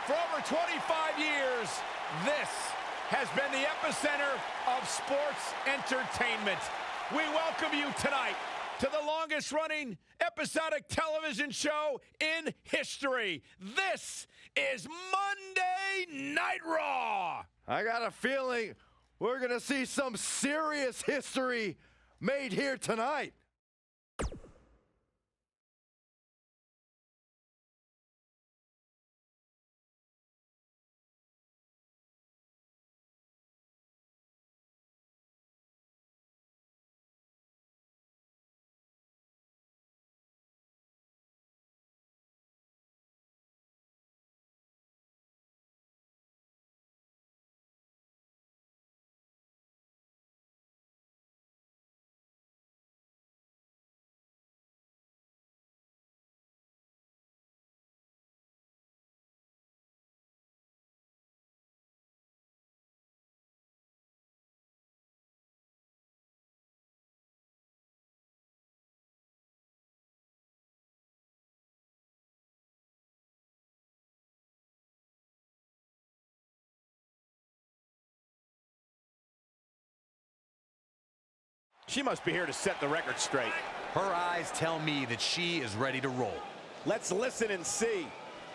For over 25 years, this has been the epicenter of sports entertainment. We welcome you tonight to the longest-running episodic television show in history. This is Monday Night Raw. I got a feeling we're going to see some serious history made here tonight. She must be here to set the record straight. Her eyes tell me that she is ready to roll. Let's listen and see.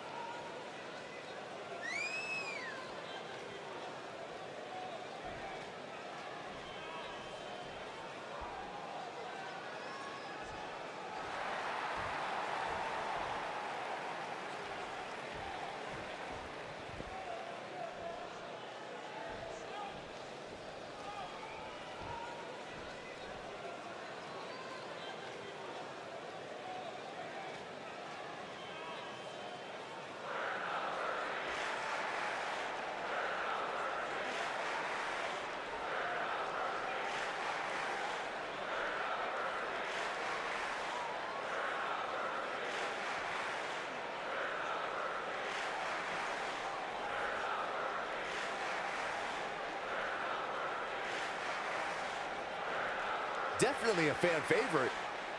Definitely a fan favorite.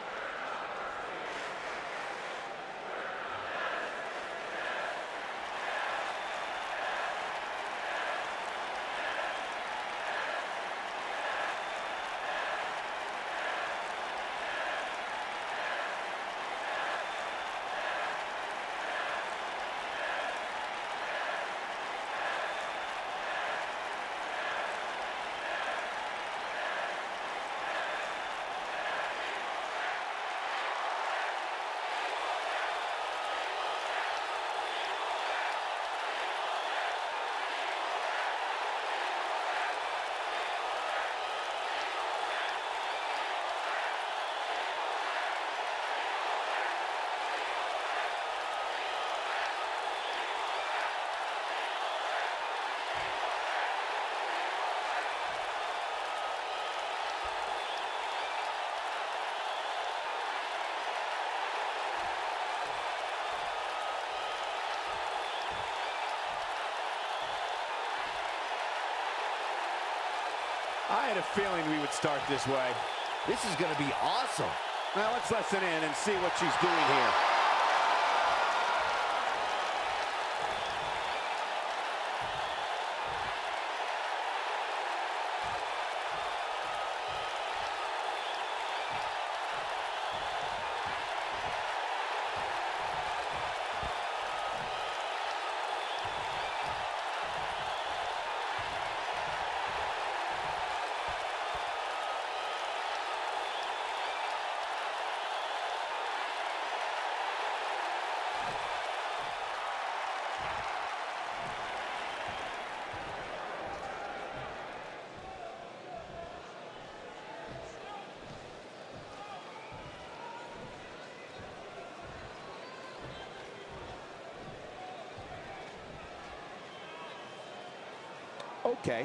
I had a feeling we would start this way. This is going to be awesome. Now let's listen in and see what she's doing here. Okay.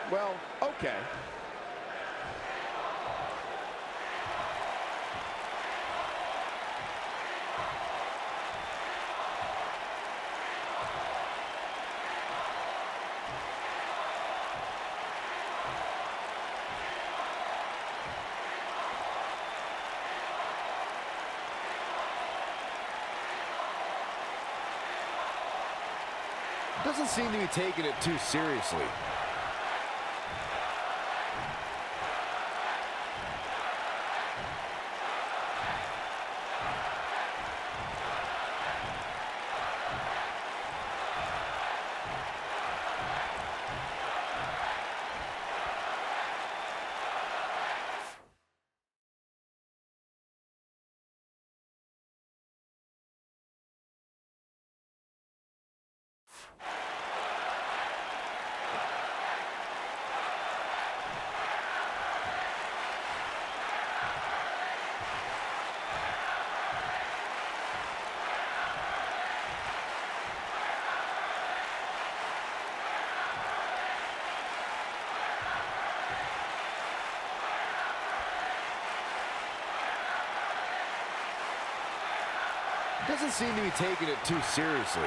Well, okay. Doesn't seem to be taking it too seriously. Doesn't seem to be taking it too seriously.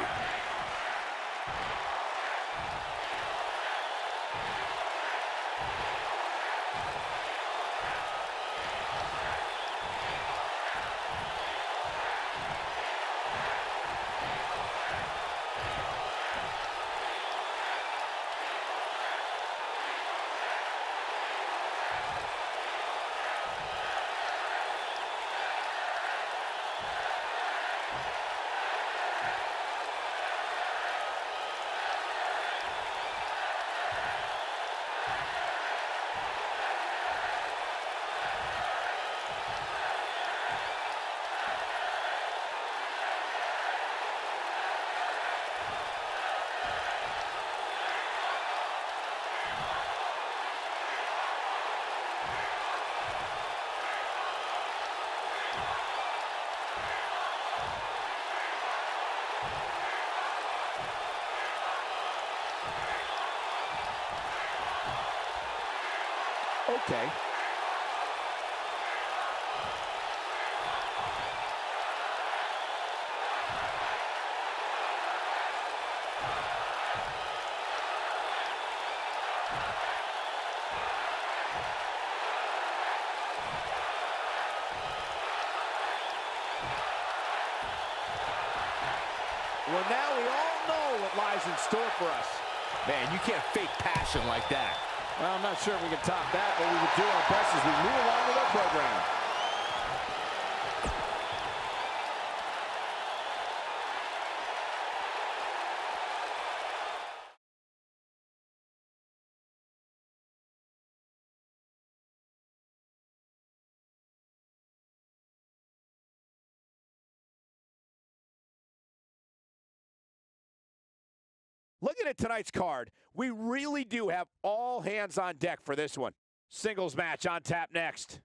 Okay. Well, now we all know what lies in store for us. Man, you can't fake passion like that. Well, I'm not sure if we can top that, but we will do our best as we move along with our program. Looking at tonight's card, we really do have all hands on deck for this one. Singles match on tap next.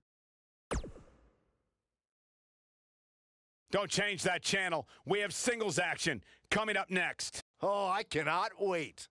Don't change that channel. We have singles action coming up next. Oh, I cannot wait.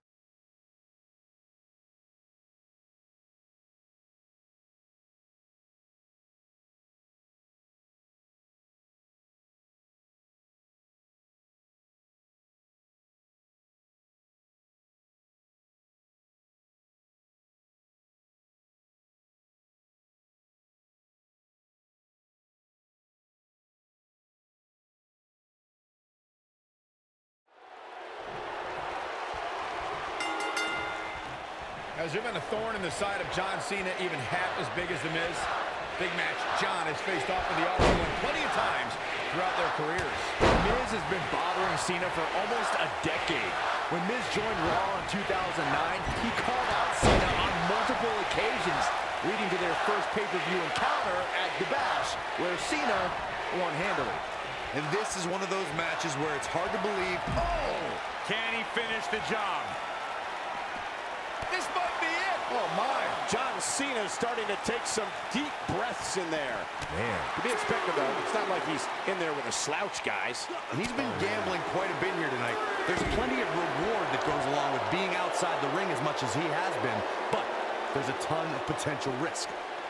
Has there been a thorn in the side of John Cena even half as big as The Miz? Big match. John has faced off with the Auto One plenty of times throughout their careers. Miz has been bothering Cena for almost a decade. When Miz joined Raw in 2009, he called out Cena on multiple occasions, leading to their first pay-per-view encounter at The Bash, where Cena won handily. And this is one of those matches where it's hard to believe. Oh! Can he finish the job? This might be it. Oh, my. John Cena starting to take some deep breaths in there. Man. To be expected, though. It's not like he's in there with a slouch, guys. He's been gambling quite a bit here tonight. There's plenty of reward that goes along with being outside the ring as much as he has been, but there's a ton of potential risk.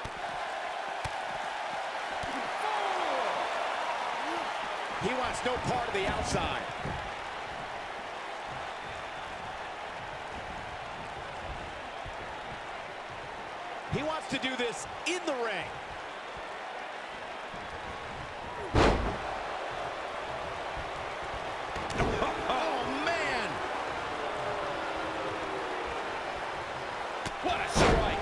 He wants no part of the outside. He wants to do this in the ring. Oh, man! What a strike!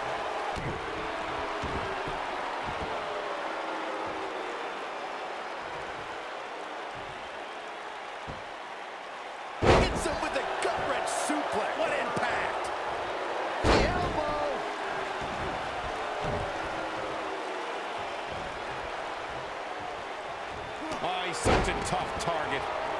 Hits him with a gut-wrench suplex. What impact! The elbow. Oh, he's such a tough target.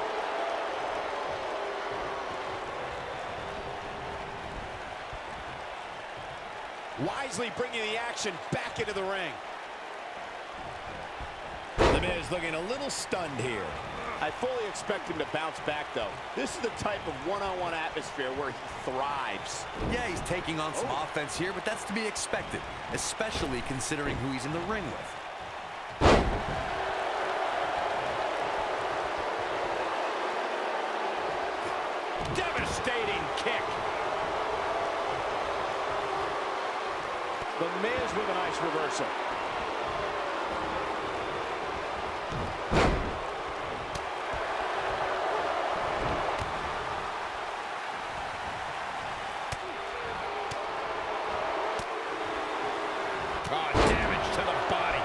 Wisely bringing the action back into the ring. The Miz looking a little stunned here. I fully expect him to bounce back, though. This is the type of one-on-one atmosphere where he thrives. Yeah, he's taking on some offense here, but that's to be expected, especially considering who he's in the ring with. Devastating kick. The Miz with a nice reversal. Oh, damage to the body.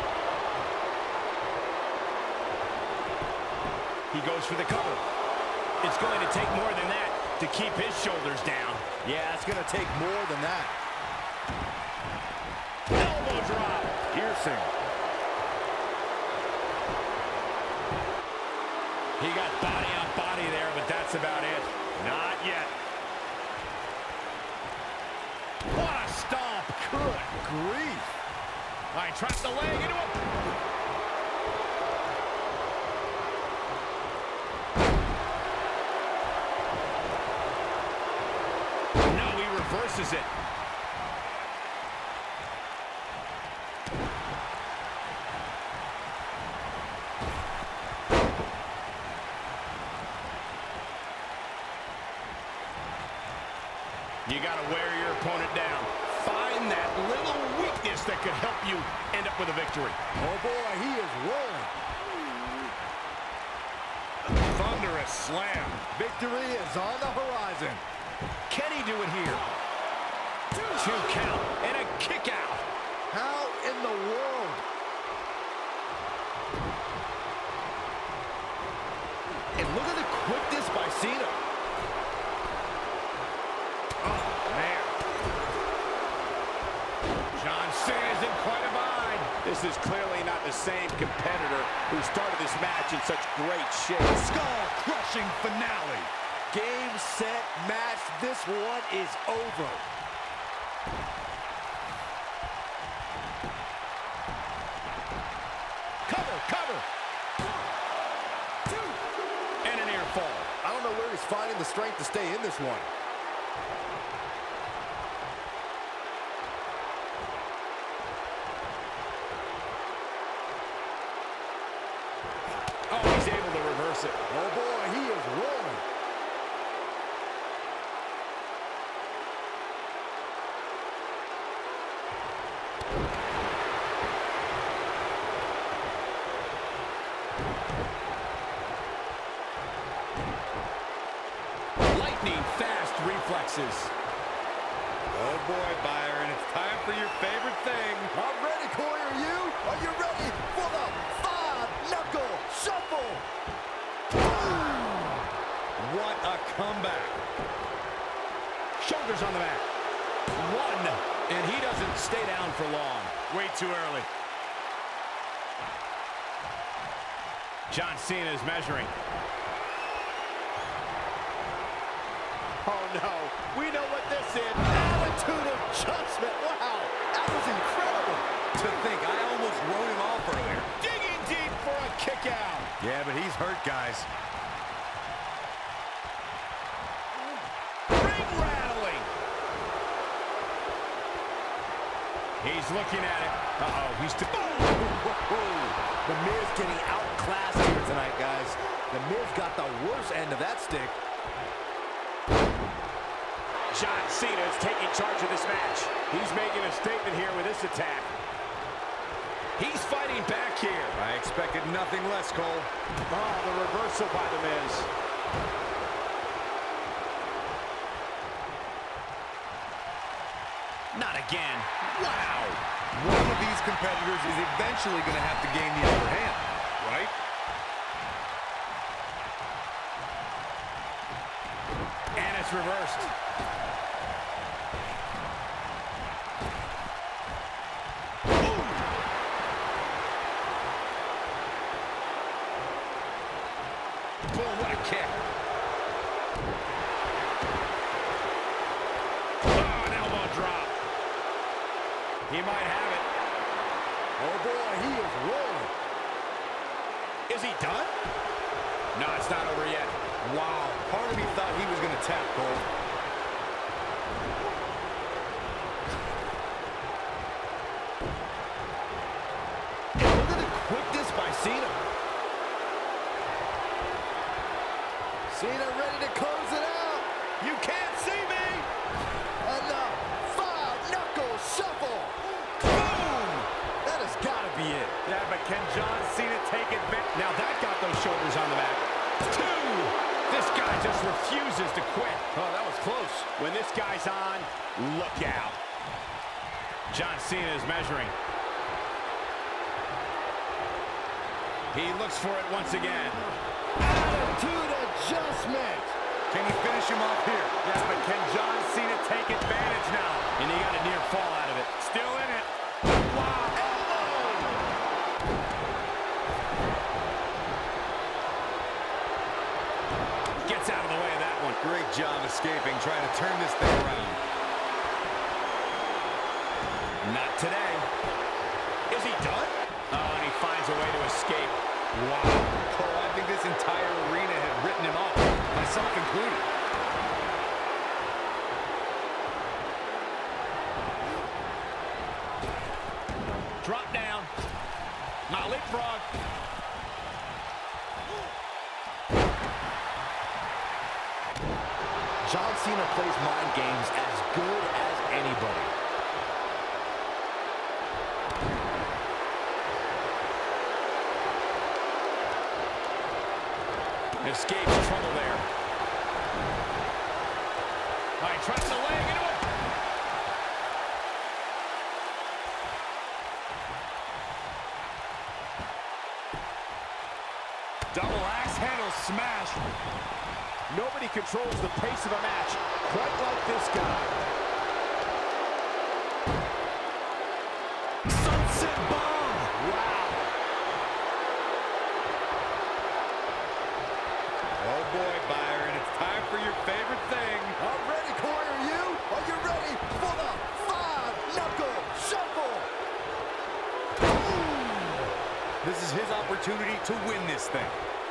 He goes for the cover. It's going to take more than that to keep his shoulders down. Yeah, it's going to take more than that. Elbow drop. Piercing. He got body on body there, but that's about it. Not yet. What a stomp. Good grief. All right, traps the leg into him. No, he reverses it. You got to wear your opponent down. Find that little weakness that could help you end up with a victory. Oh, boy, he is rolling. Thunderous slam. Victory is on the horizon. Can he do it here? 2 count and a kick out. How in the world? And look at the quickness by Cena. Oh, man. John Cena's in quite a bind. This is clearly not the same competitor who started this match in such great shape. Skull-crushing finale. Game, set, match. This one is over. Cover, cover. 1, 2. And a near fall. I don't know where he's finding the strength to stay in this one. Oh, he's able to reverse it. Oh, boy, he is rolling. Lightning fast reflexes. Oh boy, Byron, it's time for your favorite thing. I'm ready, Corey. Are you? Are you ready for the 5-knuckle shuffle? What a comeback. Shoulders on the mat. 1, and he doesn't stay down for long. Way too early. John Cena is measuring. Oh, no. We know what this is. Attitude adjustment. Wow, that was incredible. To think, I almost wrote him off earlier. Digging deep for a kick out. Yeah, but he's hurt, guys. Ring rattling. He's looking at it. Uh-oh, he's... The Miz getting outclassed here tonight, guys. The Miz got the worst end of that stick. John Cena is taking charge of this match. He's making a statement here with this attack. He's fighting back here. I expected nothing less, Cole. Oh, the reversal by the Miz. Not again. Wow. One of these competitors is eventually going to have to gain the upper hand, right? And it's reversed. Boom, what a kick. Oh, an elbow drop. He might have it. Oh, boy, he is rolling. Is he done? No, it's not over yet. Wow, part of me thought he was going to tap, Cole. And look at the quickness by Cena. Cena ready to close it out. You can't see me. And the five-knuckle shuffle. Boom! That has got to be it. Yeah, but can John Cena take advantage? Now that got those shoulders on the mat. 2. This guy just refuses to quit. Oh, that was close. When this guy's on, look out. John Cena is measuring. He looks for it once again. Attitude adjustment. Can he finish him off here? Yeah, but can John Cena take advantage now? And he got a near fall out of it. Still in it. Wow. Gets out of the way of that one. Great job escaping, trying to turn this thing around. Not today. Is he done? Oh, and he finds a way to escape. Wow. Cole, I think this entire arena had written him off, myself included. Drop down. Now leapfrog. John Cena plays mind games as good as anybody. Escapes trouble there. All right, tries the leg into it. Double axe handle smash. Nobody controls the pace of a match quite like this guy. Sunset bomb. Wow. Oh boy, Byron, it's time for your favorite thing. I'm ready, Corey. Are you? Are you ready for the five-knuckle shuffle? This is his opportunity to win this thing.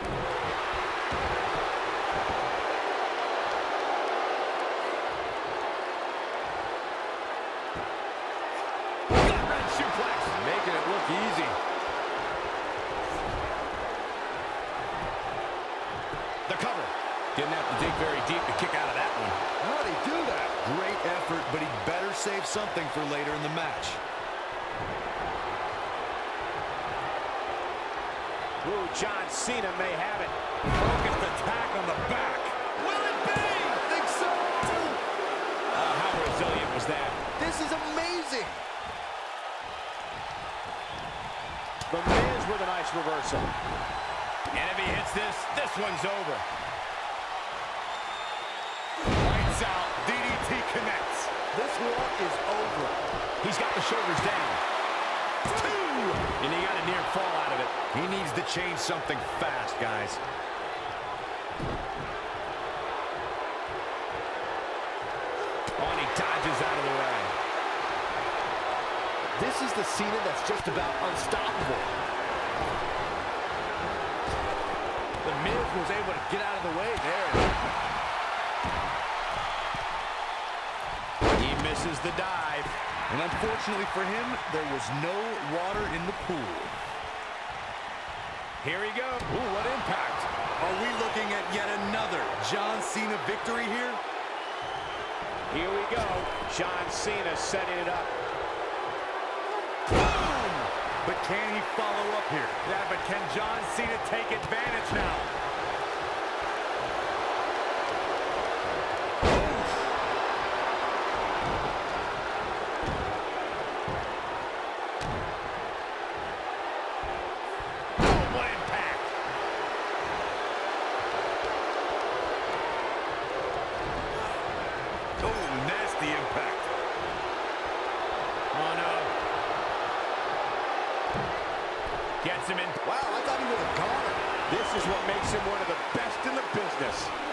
Gut-wrench suplex. Making it look easy. The cover. Didn't have to dig very deep to kick out of that one. How'd he do that? Great effort, but he'd better save something for later in the match. Ooh, John Cena may have it. Focused attack on the back. Will it be? I think so. How resilient was that? This is amazing. The Miz with a nice reversal. And if he hits this, this one's over. Lights out. DDT connects. This one is over. He's got the shoulders down. 2! And he got a near fall out of it. He needs to change something fast, guys. Oh, and he dodges out of the way. This is the Cena that's just about unstoppable. The Miz was able to get out of the way there. He misses the dive. And unfortunately for him, there was no water in the pool. Here we go. Ooh, what impact. Are we looking at yet another John Cena victory here? Here we go. John Cena setting it up. Boom! But can he follow up here? Yeah, but can John Cena take advantage now? Gets him in. Wow, I thought he would have gone. This is what makes him one of the best in the business.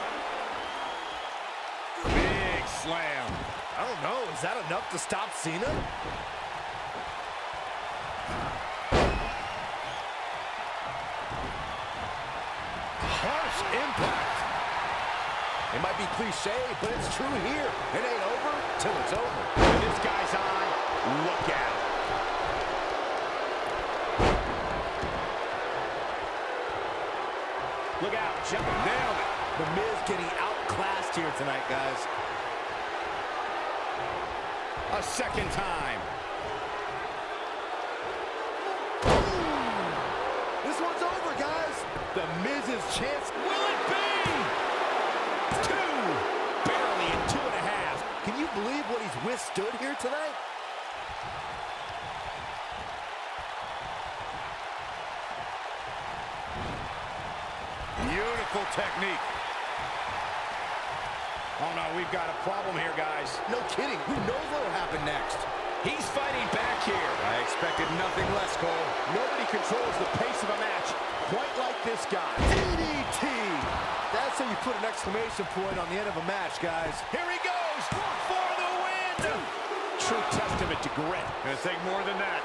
Big slam. I don't know. Is that enough to stop Cena? Harsh impact. It might be cliche, but it's true here. It ain't over till it's over. When this guy's on, look out. Look out, John. Nailed it. The Miz getting outclassed here tonight, guys. A second time. This one's over, guys. The Miz's chance. Will it be? Two. Barely in 2.5. Can you believe what he's withstood here tonight? Beautiful technique. Oh, no, we've got a problem here, guys. No kidding. Who knows what'll happen next? He's fighting back here. I expected nothing less, Cole. Nobody controls the pace of a match quite like this guy. DDT. That's how you put an exclamation point on the end of a match, guys. Here he goes for the win. True testament to grit. Gonna take more than that.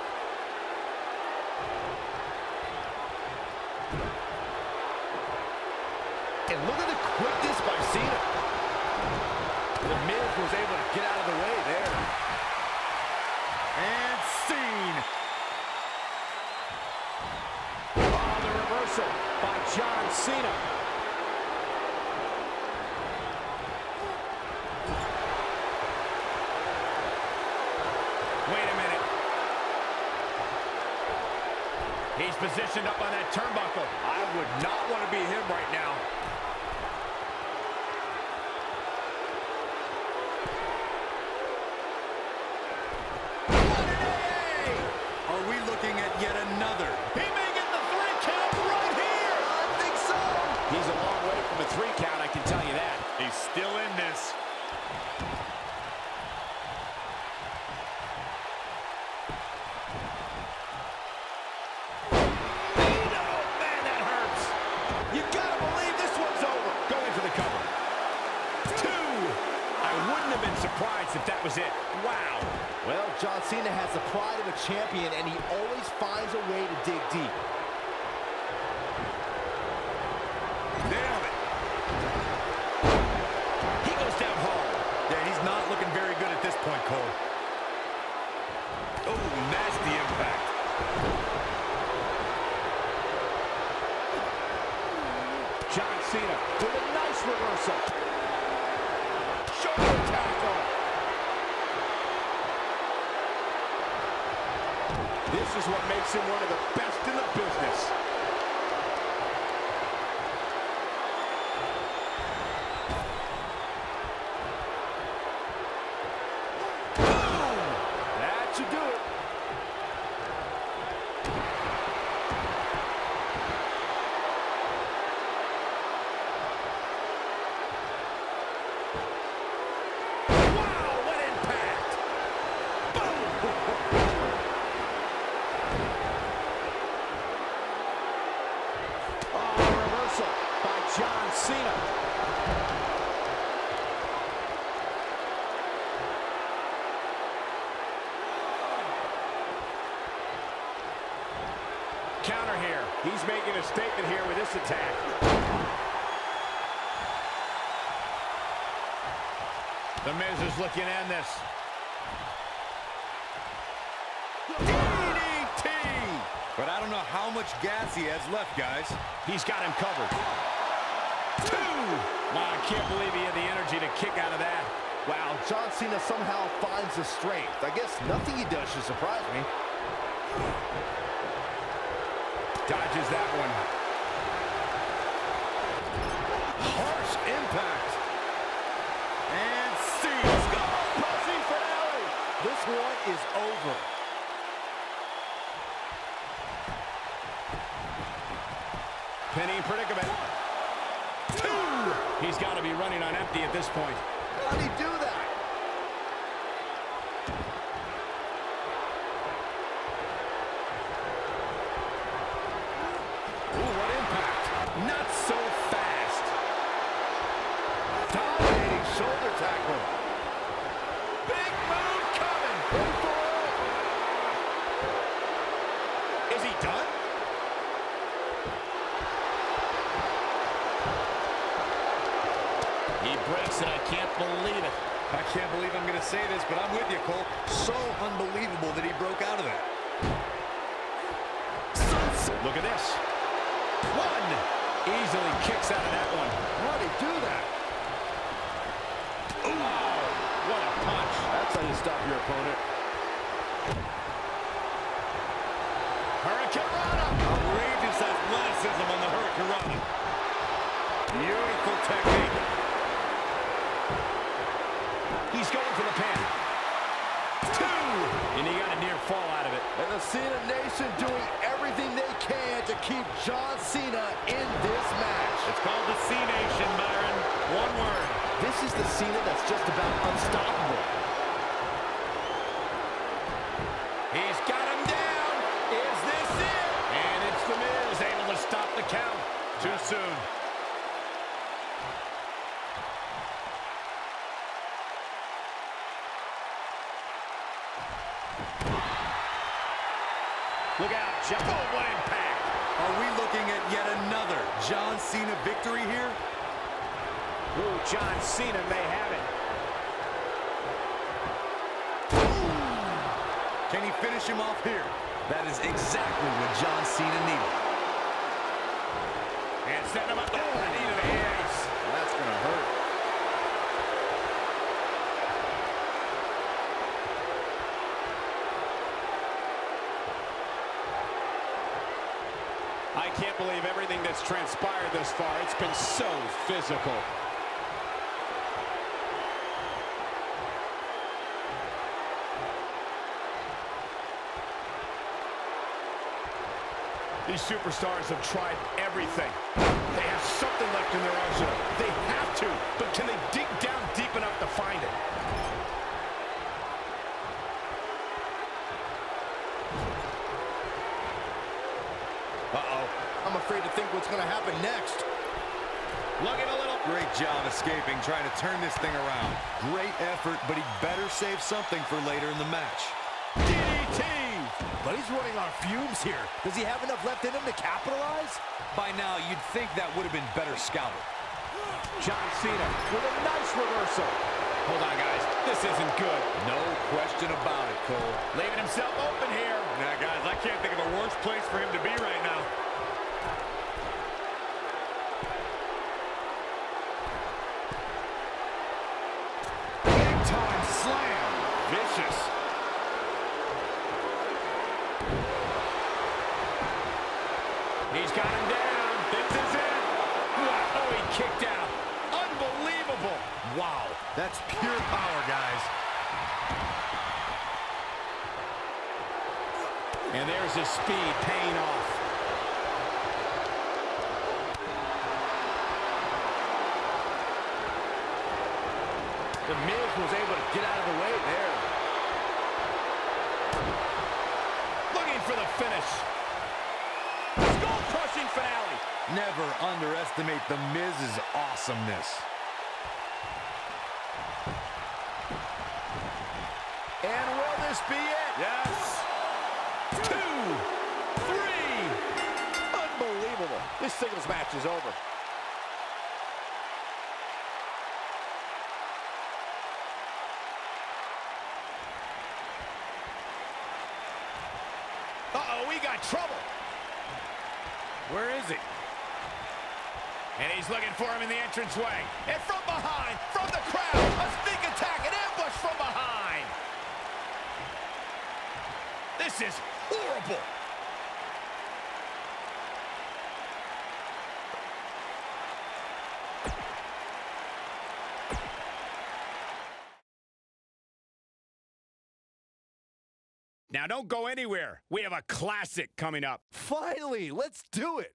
And look at the quickness by Cena. The Miz was able to get out of the way there. And scene. Oh, the reversal by John Cena. Wait a minute. He's positioned up on that turnbuckle. I would not want to be him right now. Are we looking at yet another? He may get the 3 count right here. I think so. He's a long way from a 3 count, I can tell you that. He's still in this. Man, that hurts. You gotta believe this one's over. Going for the cover. 2. I wouldn't have been surprised if that was it. Wow. Well, John Cena has the pride of a champion, and he always finds a way to dig deep. Nailed it. He goes down hard. Yeah, he's not looking very good at this point, Cole. Oh, nasty impact. John Cena with a nice reversal. Shoulder tackle. This is what makes him one of the best in the business. That should do it. Wow, what impact. Reversal by John Cena. counter here. He's making a statement here with this attack. The Miz is looking to end this. DDT! But I don't know how much gas he has left, guys. He's got him covered. 2! Wow, I can't believe he had the energy to kick out of that. Wow, John Cena somehow finds the strength. I guess nothing he does should surprise me. Dodges that one. Harsh impact. And sees. Crushing finale. This one is over. Pinning predicament. 2! He's got to be running on empty at this point. How did he do that? Ooh, what impact. Not so fast. Dominating shoulder tackle. Big move coming. Is he done? He breaks it. I can't believe it. I can't believe I'm going to say this, but I'm with you, Cole. So unbelievable that he broke out of that. Look at this. 1! Easily kicks out of that one. How did he do that? Ooh. What a punch. That's how you stop your opponent. Hurricanrana. Outrageous athleticism on the Hurricanrana. Beautiful technique. He's going for the pin. 2! And he got a near fall out of it. And the Cena Nation doing everything they can to keep John Cena in this match. It's called the C-Nation, Byron. One word. This is the Cena that's just about unstoppable. He's got him down. Is this it? And it's The Miz able to stop the count. Too soon. Look out, John. Oh, what impact. Are we looking at yet another John Cena victory here? Ooh, John Cena may have it. Can he finish him off here? That is exactly what John Cena needed. And setting him up. Oh, the knee to the ace. That's going to hurt. I can't believe everything that's transpired thus far. It's been so physical. These superstars have tried everything. They have something left in their arsenal. They have to, but can they dig down deep enough to find it? Uh-oh. I'm afraid to think what's going to happen next. Looking a little. Great job escaping, trying to turn this thing around. Great effort, but he better save something for later in the match. DDT! But he's running on fumes here. Does he have enough left in him to capitalize? By now, you'd think that would have been better scouted. John Cena with a nice reversal. Hold on, guys. This isn't good. No question about it, Cole. Leaving himself open here. Now, guys, I can't think of a worse place for him to be right now. Big-time slam. Vicious. He's got him down. This is it. Wow, oh, he kicked out. Unbelievable. Wow, that's pure power, guys. And there's his speed paying off. The Miz was able to get out of the way there. Looking for the finish. Skull-crushing finale. Never underestimate the Miz's awesomeness. And will this be it? Yes. 2, 3. This singles match is over. Uh-oh, we got trouble. Where is he? And he's looking for him in the entranceway. And from behind, from the crowd, a sneak attack, an ambush from behind. This is horrible. Now, don't go anywhere. We have a classic coming up. Finally, let's do it.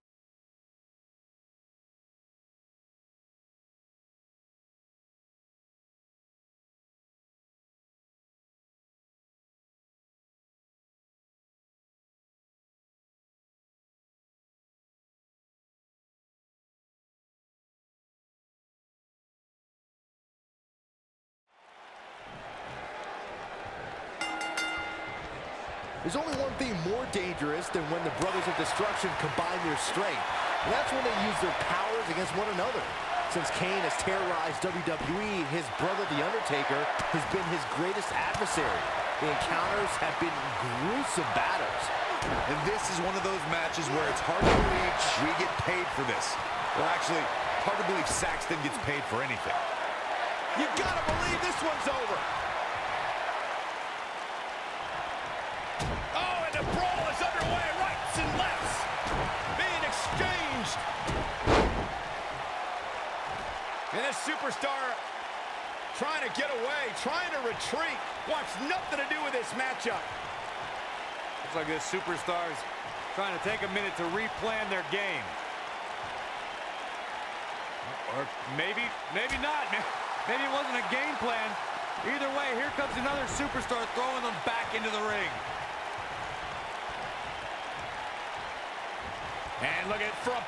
There's only one thing more dangerous than when the Brothers of Destruction combine their strength. And that's when they use their powers against one another. Since Kane has terrorized WWE, his brother, The Undertaker, has been his greatest adversary. The encounters have been gruesome battles. And this is one of those matches where it's hard to believe we get paid for this. Well, actually, hard to believe Saxton gets paid for anything. You gotta believe this one's over. Oh, and the brawl is underway. Rights and lefts being exchanged. And this superstar trying to get away, trying to retreat. Wants nothing to do with this matchup. Looks like this superstar's trying to take a minute to replan their game. Or maybe not. Maybe it wasn't a game plan. Either way, here comes another superstar throwing them back into the ring. And look at from.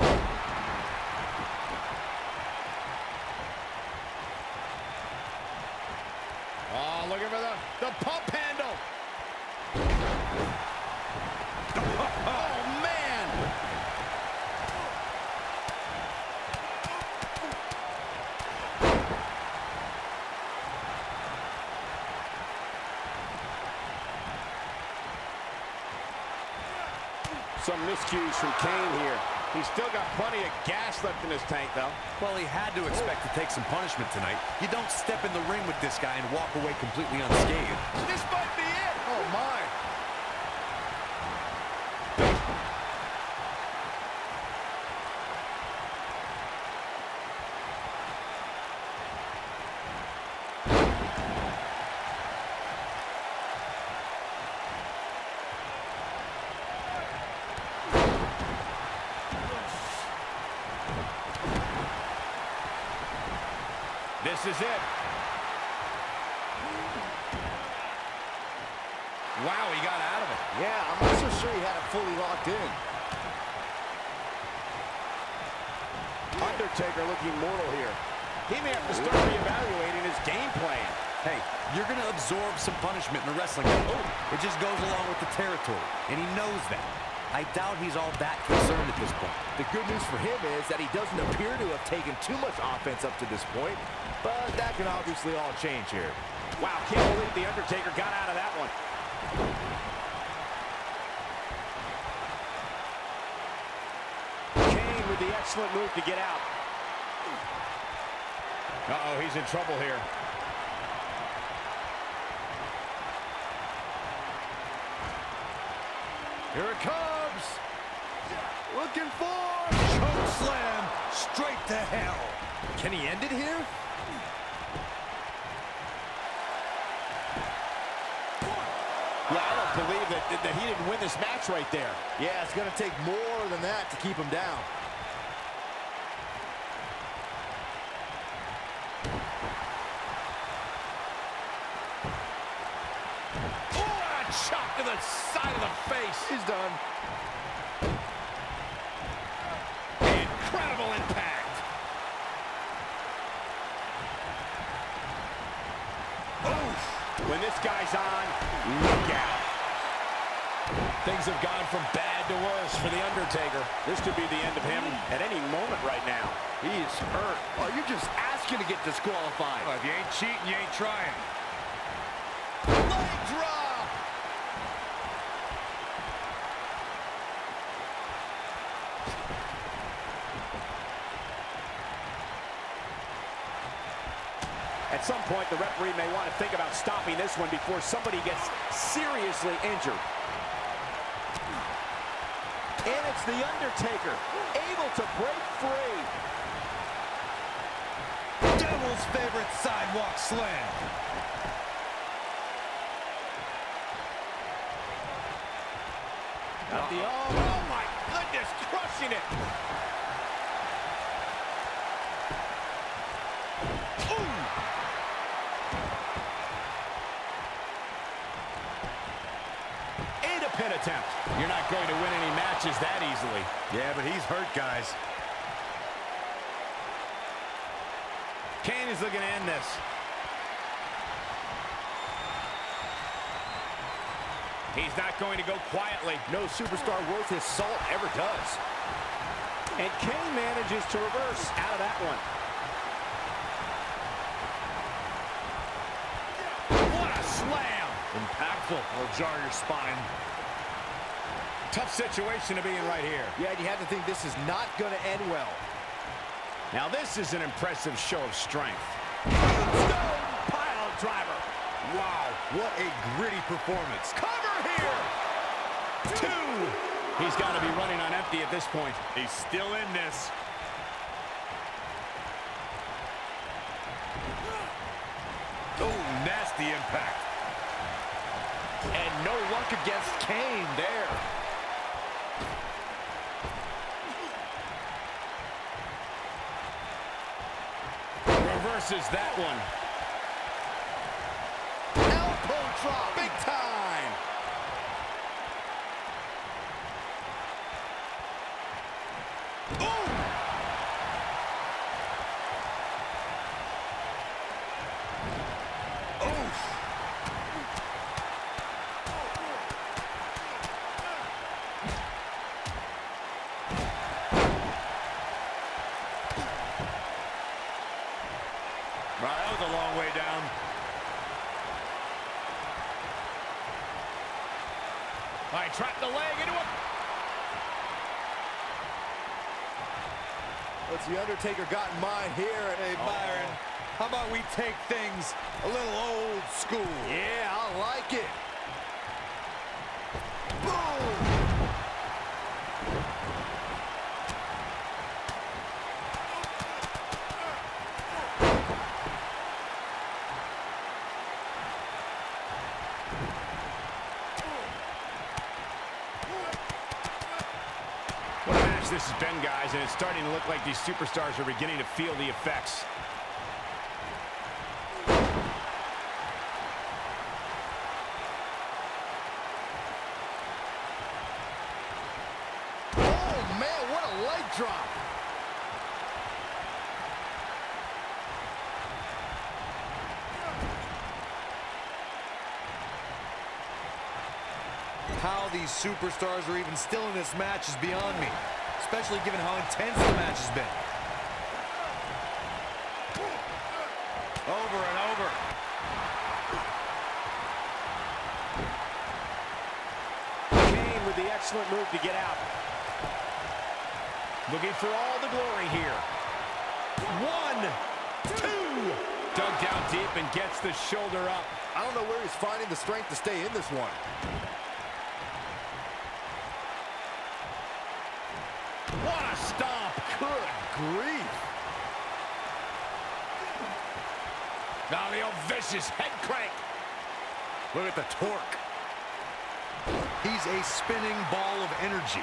Oh, looking for the pump handle. Oh, man. Some miscues from Kane here. He's still got plenty of gas left in his tank, though. Well, he had to expect to take some punishment tonight. You don't step in the ring with this guy and walk away completely unscathed. This might be it. Oh, my. This is it. Wow, he got out of it. Yeah, I'm not so sure he had it fully locked in. Undertaker looking mortal here. He may have to start reevaluating his game plan. Hey, you're going to absorb some punishment in a wrestling match. It just goes along with the territory, and he knows that. I doubt he's all that concerned at this point. The good news for him is that he doesn't appear to have taken too much offense up to this point, but that can obviously all change here. Wow, can't believe The Undertaker got out of that one. Kane with the excellent move to get out. Uh-oh, he's in trouble here. Here it comes. Looking for Choke slam straight to hell. Can he end it here? Yeah, I don't believe that he didn't win this match right there. Yeah, it's going to take more than that to keep him down. Oh, a chop to the side of the face. He's done. Incredible impact. When this guy's on, look out. Things have gone from bad to worse for The Undertaker. This could be the end of him at any moment right now. He is hurt. Oh, you're just asking to get disqualified. Well, if you ain't cheating, you ain't trying. Leg drop. At some point, the referee may want to think about stopping this one before somebody gets seriously injured. And it's The Undertaker, able to break free. Devil's favorite sidewalk slam. Got the arm. Oh, my goodness, crushing it. Pin attempt. You're not going to win any matches that easily. Yeah, but he's hurt, guys. Kane is looking to end this. He's not going to go quietly. No superstar worth his salt ever does. And Kane manages to reverse out of that one. What a slam! Impactful. Will jar your spine. Tough situation to be in right here. Yeah, you have to think this is not going to end well. Now this is an impressive show of strength. Stone pile driver. Wow, what a gritty performance. Cover here! 2. He's got to be running on empty at this point. He's still in this. Oh, nasty impact. And no luck against Kane there. Reverses that one. Elbow drop, big time. That was a long way down. All right, trapped the leg into a... What's The Undertaker got in mind here? Hey, Byron, how about we take things a little old school? Yeah, I like it. Boom! What a match this has been, guys, and it's starting to look like these superstars are beginning to feel the effects. Oh, man, what a leg drop. How these superstars are even still in this match is beyond me, especially given how intense the match has been. Over and over. Kane with the excellent move to get out. Looking for all the glory here. 1, 2. Dug down deep and gets the shoulder up. I don't know where he's finding the strength to stay in this one. What a stomp. Good grief. Now the old vicious head crank. Look at the torque. He's a spinning ball of energy.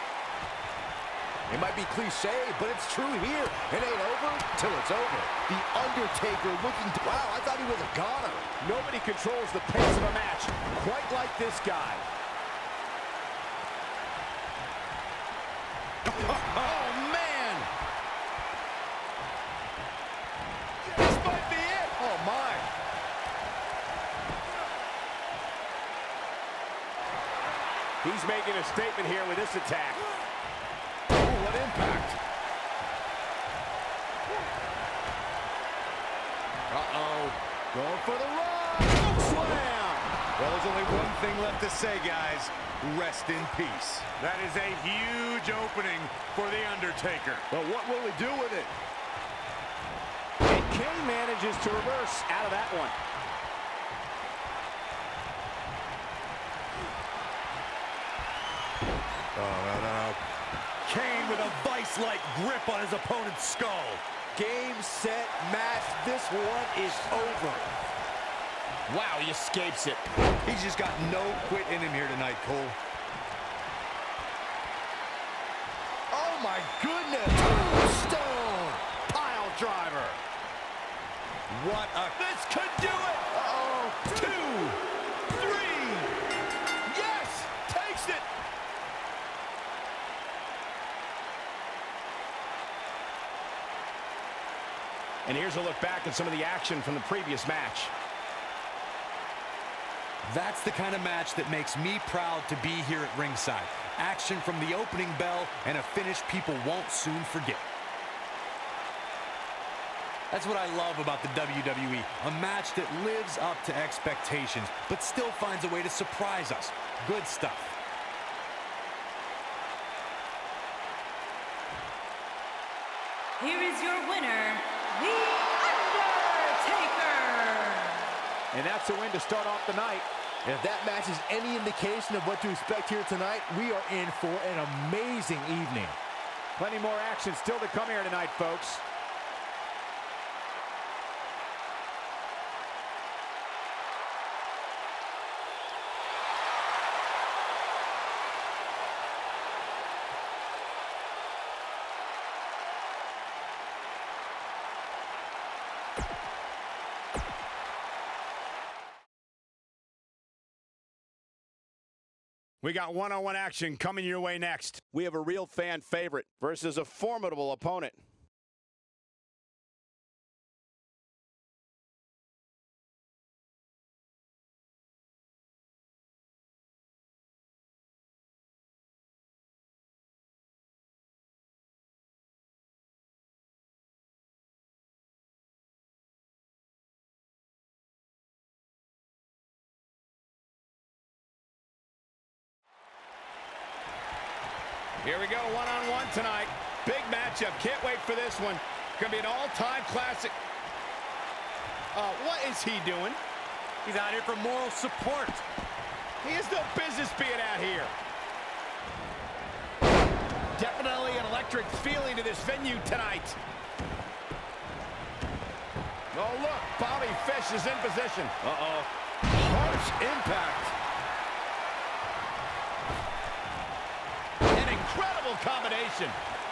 It might be cliche, but it's true here. It ain't over till it's over. The Undertaker looking to... Wow, I thought he was a goner. Nobody controls the pace of a match quite like this guy. Oh, man. This might be it. Oh, my. He's making a statement here with this attack. Oh, what impact. Uh-oh. Going for the run. Slam. Well, there's only one thing left to say, guys. Rest in peace. That is a huge opening for The Undertaker. But what will we do with it? And Kane manages to reverse out of that one. Oh, no. Kane with a vice-like grip on his opponent's skull. Game, set, match. This one is over. Wow, he escapes it. He's just got no quit in him here tonight, Cole. Oh, my goodness. Tombstone. Pile driver. What a... This could do it. Uh-oh. 2, 3. Yes, takes it. And here's a look back at some of the action from the previous match. That's the kind of match that makes me proud to be here at ringside. Action from the opening bell and a finish people won't soon forget. That's what I love about the WWE. A match that lives up to expectations, but still finds a way to surprise us. Good stuff. Here is your winner, The Undertaker. And that's a win to start off the night. If that match is any indication of what to expect here tonight, we are in for an amazing evening. Plenty more action still to come here tonight, folks. We got one-on-one action coming your way next. We have a real fan favorite versus a formidable opponent. Here we go, one-on-one tonight. Big matchup. Can't wait for this one. Gonna be an all-time classic. What is he doing? He's out here for moral support. He has no business being out here. Definitely an electric feeling to this venue tonight. Oh, look, Bobby Fish is in position. Uh-oh. Harsh impact. An incredible combination.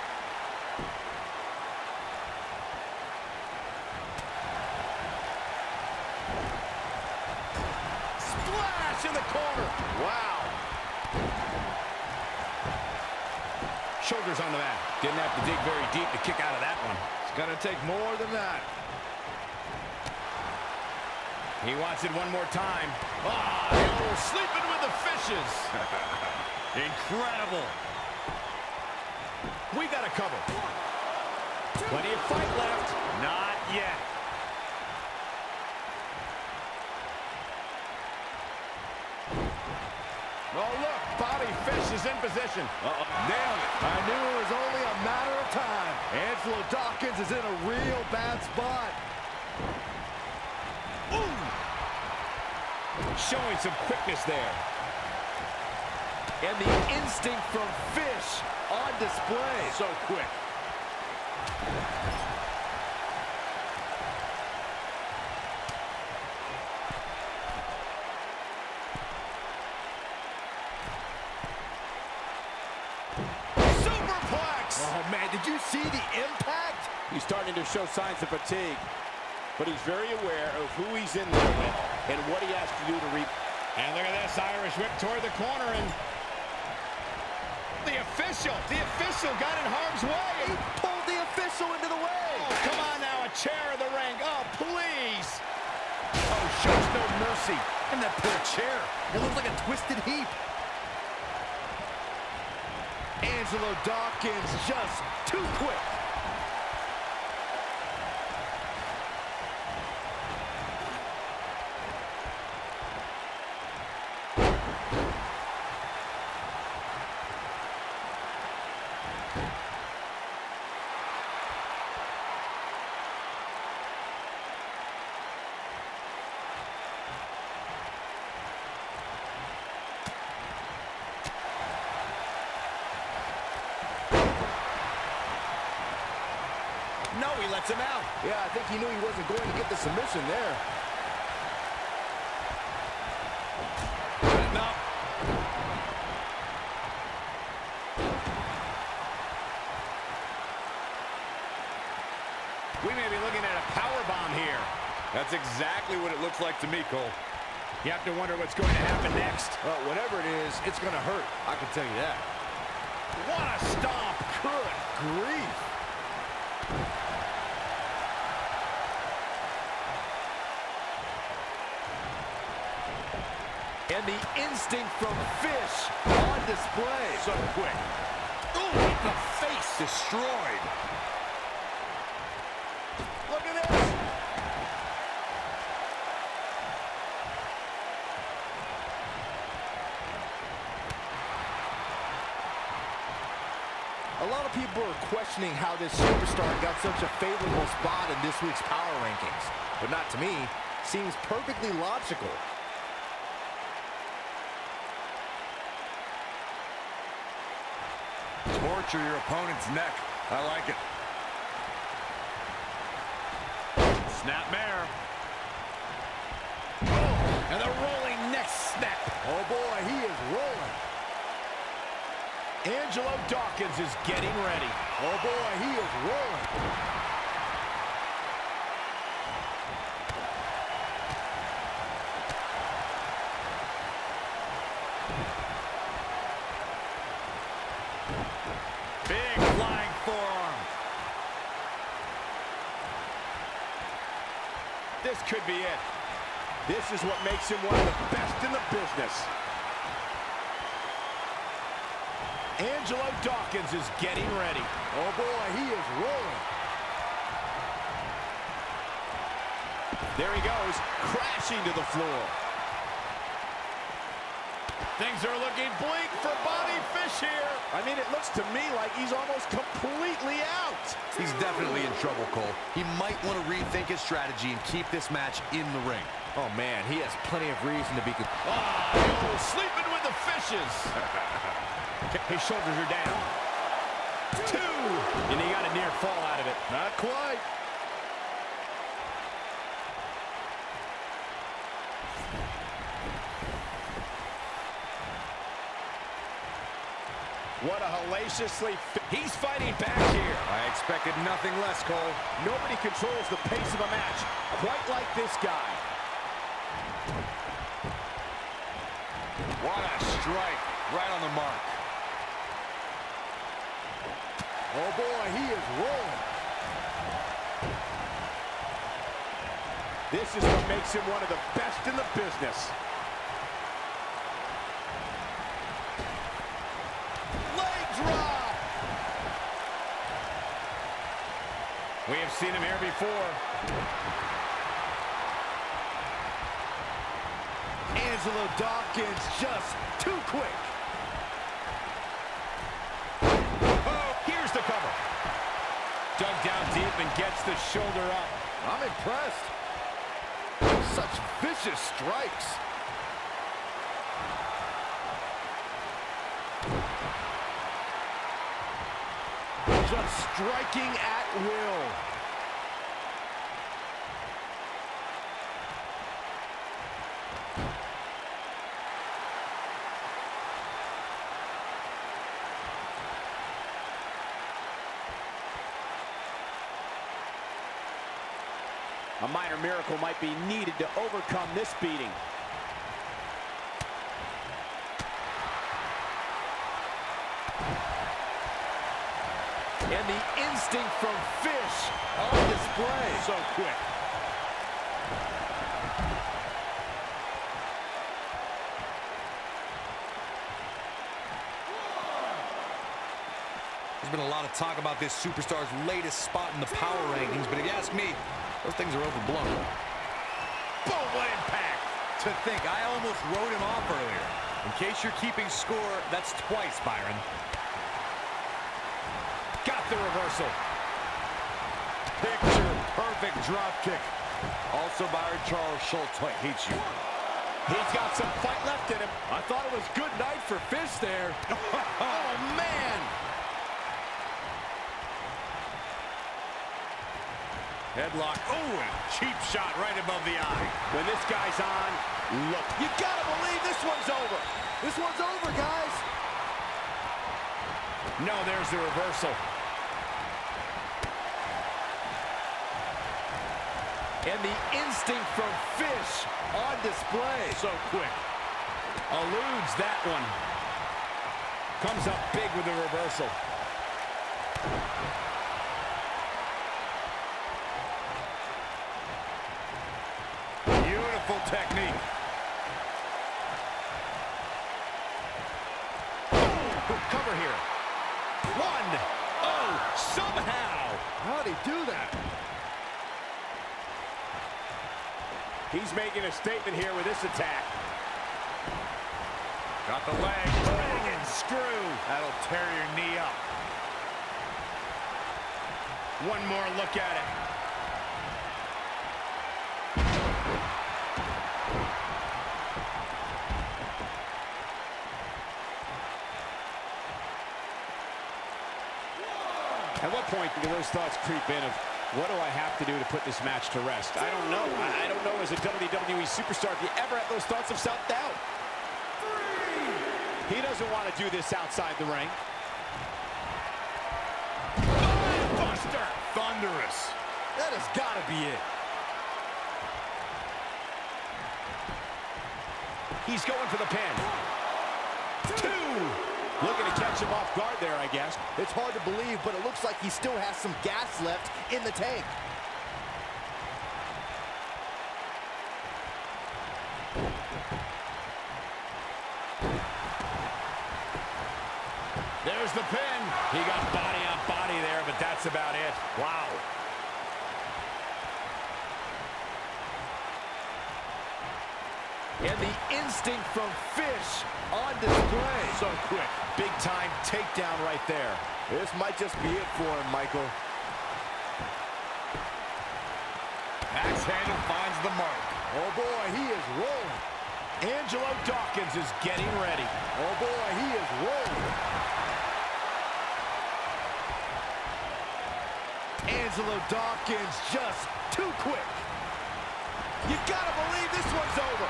Splash in the corner. Wow. Shoulders on the mat. Didn't have to dig very deep to kick out of that one. It's gonna take more than that. He wants it one more time. Oh, sleeping with the fishes. Incredible. We got to cover. Plenty of fight left. Not yet. Oh, look, Bobby Fish is in position. Nailed it. I knew it was only a matter of time. Angelo Dawkins is in a real bad spot. Ooh. Showing some quickness there. And the instinct from Fish on display. So quick. Superplex! Oh, man, did you see the impact? He's starting to show signs of fatigue, but he's very aware of who he's in there with and what he has to do to reap. And look at this Irish whip toward the corner, and the official got in harm's way. He pulled the official into the way. Oh, come on now, a chair in the ring. Oh, please. Oh, shows no mercy. And that poor chair. It looks like a twisted heap. Angelo Dawkins just too quick. No, he lets him out. Yeah, I think he knew he wasn't going to get the submission there. No. We may be looking at a powerbomb here. That's exactly what it looks like to me, Cole. You have to wonder what's going to happen next. Well, whatever it is, it's going to hurt. I can tell you that. What a stomp. Good grief. And the instinct from Fish on display. So quick. Ooh, in the face. Destroyed. Look at this. A lot of people are questioning how this superstar got such a favorable spot in this week's power rankings. But not to me. Seems perfectly logical. Torture your opponent's neck. I like it. Snapmare. Oh, and the rolling neck snap. Oh boy, he is rolling. Angelo Dawkins is getting ready. Oh boy, he is rolling. Big flying forearm. This could be it. This is what makes him one of the best in the business. Angelo Dawkins is getting ready. Oh boy, he is rolling. There he goes, crashing to the floor. Things are looking bleak for Bobby Fish here. I mean, it looks to me like he's almost completely out. He's definitely in trouble, Cole. He might want to rethink his strategy and keep this match in the ring. Oh man, he has plenty of reason to be good. Oh, sleeping with the fishes. His shoulders are down. 2. And he got a near fall out of it. Not quite. What a hellaciously... He's fighting back here. I expected nothing less, Cole. Nobody controls the pace of a match quite like this guy. What a strike. Right on the mark. Oh boy, he is rolling. This is what makes him one of the best in the business. Leg drop. We have seen him here before. Angelo Dawkins just too quick. Oh, here's the cover. Dug down deep and gets the shoulder up. I'm impressed. Such vicious strikes. Just striking at will. A minor miracle might be needed to overcome this beating. And the instinct from Fish on display. So quick. There's been a lot of talk about this superstar's latest spot in the power rankings, but if you ask me, those things are overblown. Boom, what impact! To think, I almost wrote him off earlier. In case you're keeping score, that's twice, Byron. Got the reversal. Picture perfect drop kick. Also, Byron, Charles Schultz hates you. He's got some fight left in him. I thought it was good night for Fish there. Oh, man! Headlock. Oh, and cheap shot right above the eye. When this guy's on, look. You gotta believe this one's over. This one's over, guys. No, there's the reversal. And the instinct from Fish on display. So quick. Eludes that one. Comes up big with the reversal. Beautiful technique. Boom, cover here. One. Oh, somehow. How'd he do that? He's making a statement here with this attack. Got the leg. Ring and screw. That'll tear your knee up. One more look at it. At what point do those thoughts creep in of, what do I have to do to put this match to rest? I don't know. I don't know as a WWE superstar if you ever have those thoughts of self-doubt. He doesn't want to do this outside the ring. Buster. Thunderous. That has got to be it. He's going for the pin. Two. Looking to catch him off guard there, I guess. It's hard to believe, but it looks like he still has some gas left in the tank. There's the pin. He got body on body there, but that's about it. Wow. And the instinct from Fish on display. So quick. Big time takedown right there. This might just be it for him, Michael. Axe handle finds the mark. Oh, boy, he is rolling. Angelo Dawkins is getting ready. Oh, boy, he is rolling. Angelo Dawkins just too quick. You gotta believe this one's over.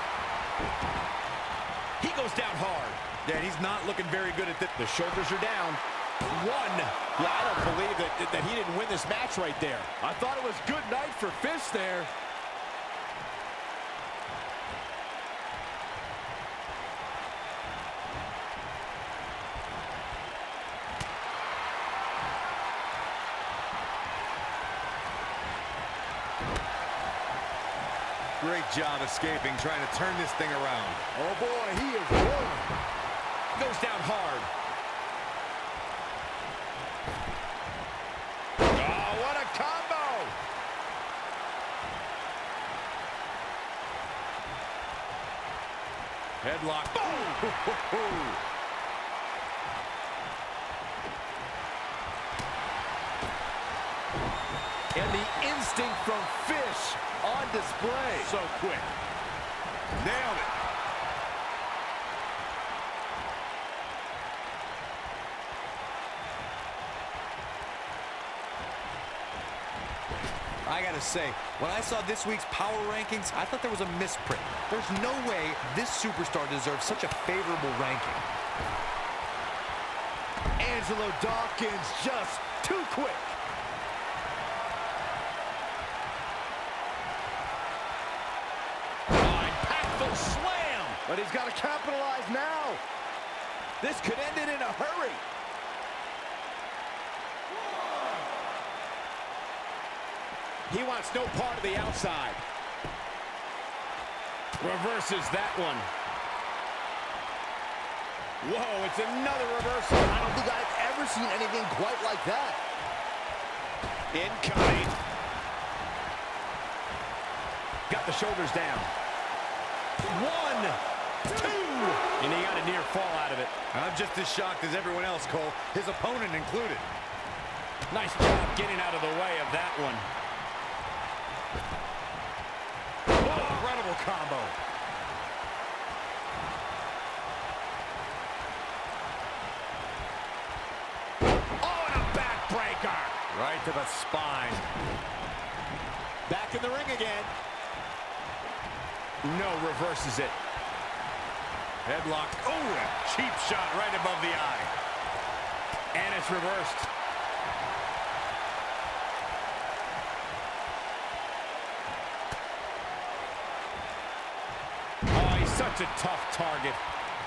He goes down hard. Yeah, he's not looking very good at this. The shoulders are down. One. Yeah, I don't believe that he didn't win this match right there. I thought it was good night for Fish there. Great job escaping, trying to turn this thing around. Oh, boy, he is rolling. Goes down hard. Oh, what a combo! Headlock. Boom! And the instinct from Fish on display. So quick. Nailed it. I gotta say, when I saw this week's power rankings, I thought there was a misprint. There's no way this superstar deserves such a favorable ranking. Angelo Dawkins just too quick. Impactful slam. But he's got to capitalize now. This could end it in a hurry. He wants no part of the outside. Reverses that one. Whoa, it's another reversal. I don't think I've never seen anything quite like that. Incoming. Got the shoulders down. 1, 2. And he got a near fall out of it. I'm just as shocked as everyone else, Cole. His opponent included. Nice job getting out of the way of that one. Incredible combo. Oh, and a backbreaker. Right to the spine. Back in the ring again. No, reverses it. Headlock. Oh, a cheap shot right above the eye. And it's reversed. Oh, he's such a tough target.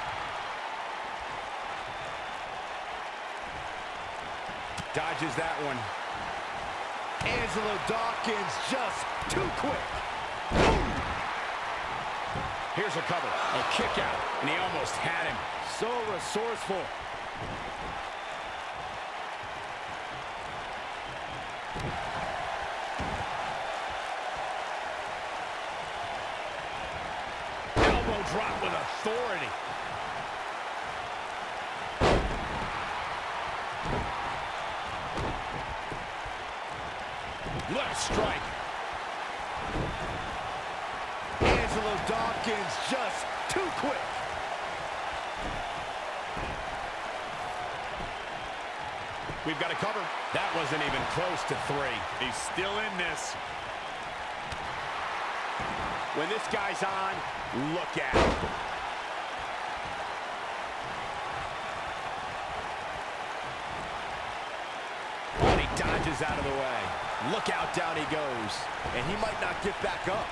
Dodges that one. Angelo Dawkins just too quick. Here's a cover. A kick out. And he almost had him. So resourceful. Elbow drop with authority. Left strike. Angelo Dawkins just too quick. We've got a cover. That wasn't even close to 3. He's still in this. When this guy's on, look at him. And he dodges out of the way. Look out, down he goes. And he might not get back up.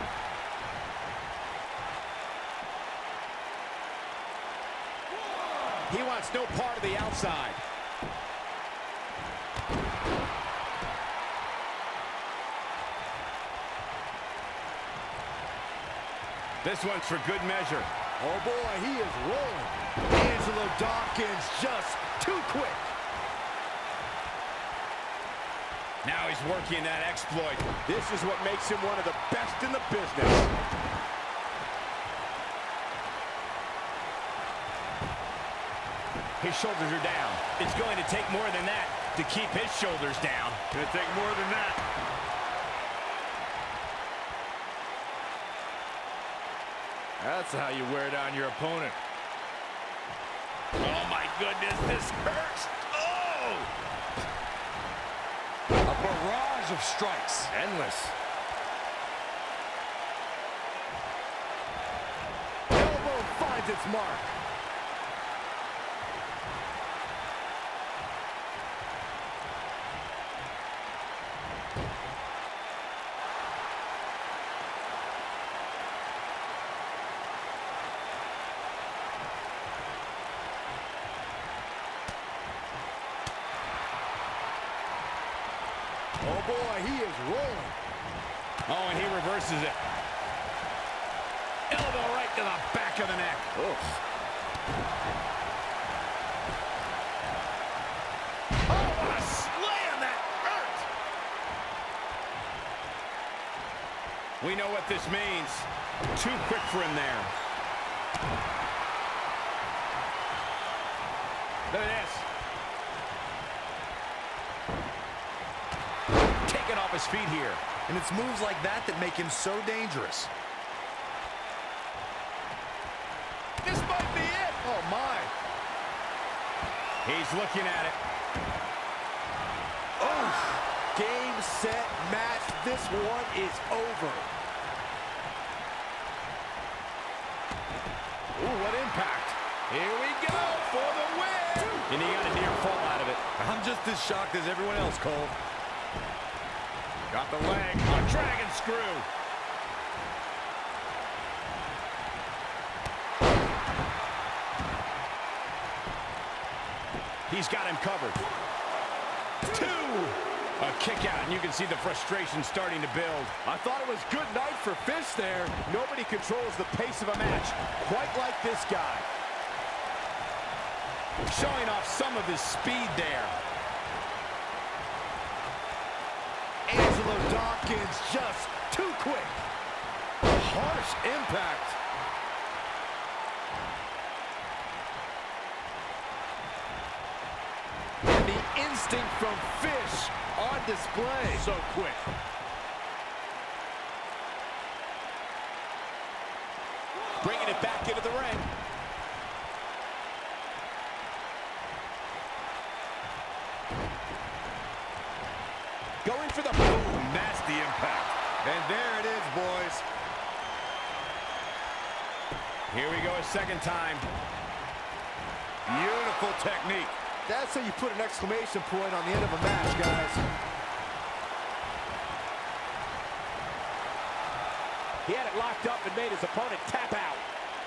He wants no part of the outside. This one's for good measure. Oh boy, he is rolling. Angelo Dawkins just too quick. Now he's working that exploit. This is what makes him one of the best in the business. His shoulders are down. It's going to take more than that to keep his shoulders down. Gonna take more than that. That's how you wear down your opponent. Oh my goodness, this hurts. Oh! A barrage of strikes. Endless. Elbow finds its mark. Oh boy, he is rolling. Oh, and he reverses it. Elbow right to the back of the neck. Oof. Oh, what a slam! That hurt! We know what this means. Too quick for him there. Look at this. Taken off his feet here. And it's moves like that that make him so dangerous. This might be it. Oh my. He's looking at it. Oh, game, set, match. This one is over. Ooh, what impact. Here we go for the win. And he got a near fall out of it. I'm just as shocked as everyone else, Cole. Got the leg. A dragon screw. He's got him covered. 2. A kick out, and you can see the frustration starting to build. I thought it was good night for Fish there. Nobody controls the pace of a match quite like this guy. showing off some of his speed there. Angelo Dawkins just too quick. Harsh impact. And the instinct from Fish on display. So quick. Bringing it back into the ring. Going for the boom. Nasty impact. And there it is, boys. Here we go a second time. Beautiful technique. That's how you put an exclamation point on the end of a match, guys. He had it locked up and made his opponent tap out.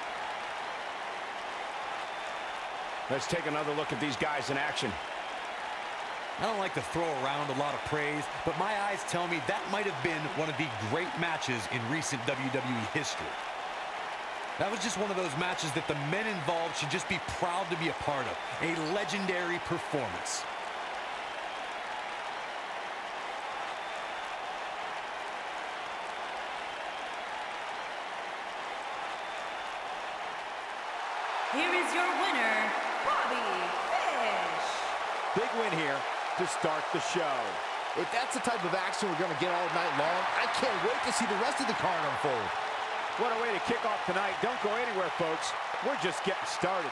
Let's take another look at these guys in action. I don't like to throw around a lot of praise, but my eyes tell me that might have been one of the great matches in recent WWE history. That was just one of those matches that the men involved should just be proud to be a part of. A legendary performance. Here is your winner, Bobby Fish. Big win here to start the show. If that's the type of action we're going to get all night long, I can't wait to see the rest of the card unfold. What a way to kick off tonight. Don't go anywhere, folks. We're just getting started.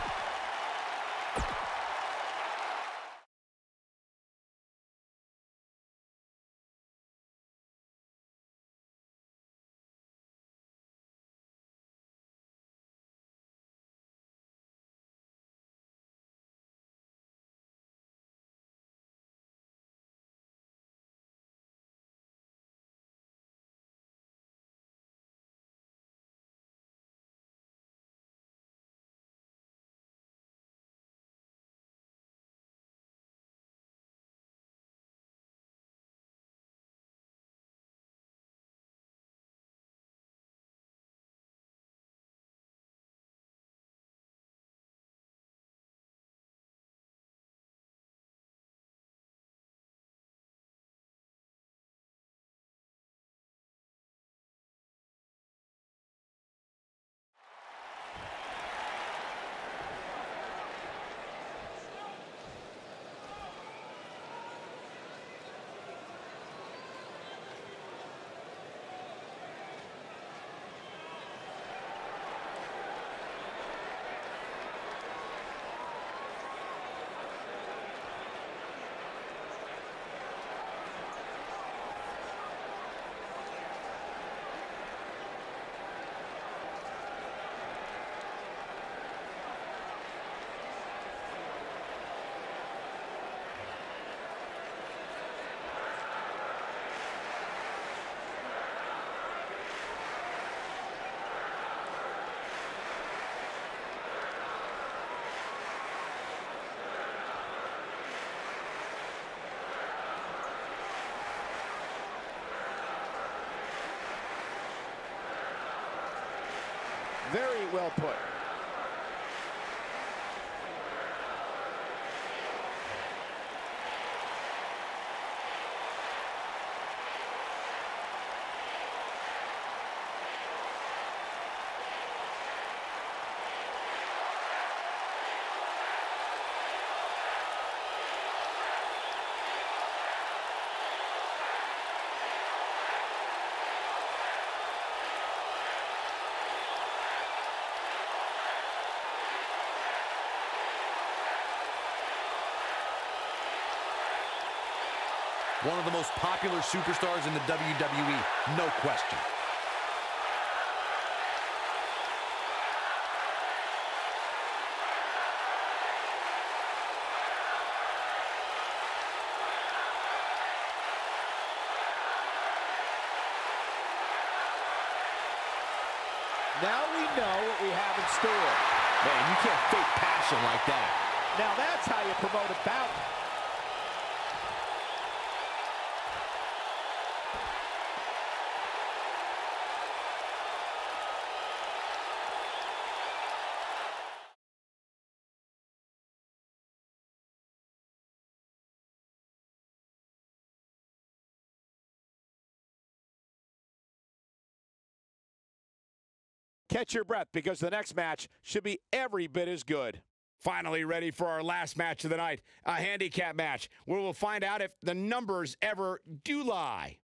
Very well put. One of the most popular superstars in the WWE, no question. Now we know what we have in store. Man, you can't fake passion like that. Now that's how you promote a bout. catch your breath because the next match should be every bit as good. Finally ready for our last match of the night, a handicap match where we'll find out if the numbers ever do lie.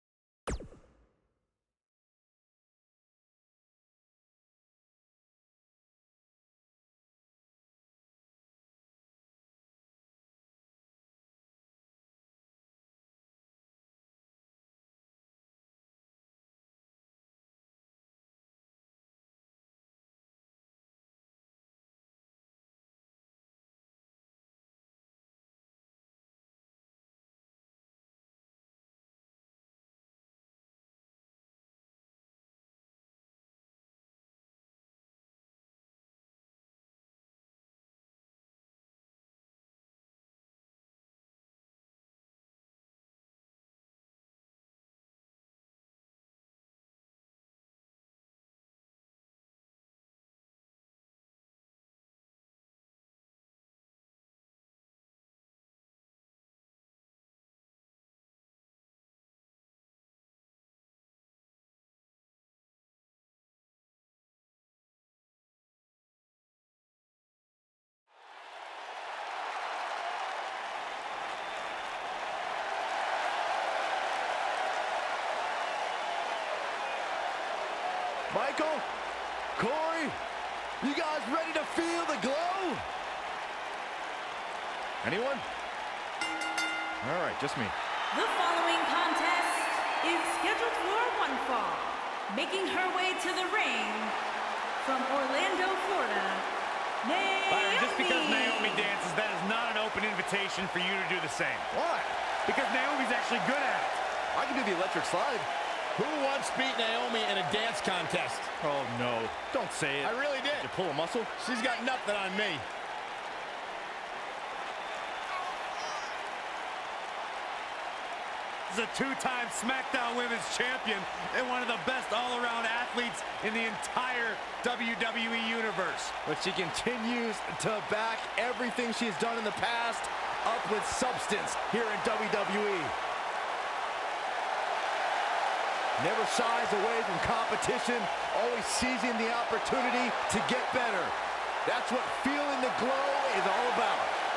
Michael, Corey, you guys ready to feel the glow? Anyone? All right, just me. The following contest is scheduled for one fall. Making her way to the ring from Orlando, Florida, Naomi. Byron, just because Naomi dances, that is not an open invitation for you to do the same. Why? Because Naomi's actually good at it. I can do the electric slide. Who once beat Naomi in a dance contest? Oh, no. Don't say it. I really did. You pull a muscle? She's got nothing on me. This is a two-time SmackDown Women's Champion and one of the best all-around athletes in the entire WWE Universe. But she continues to back everything she's done in the past up with substance here in WWE. Never shies away from competition, always seizing the opportunity to get better. That's what feeling the glow is all about.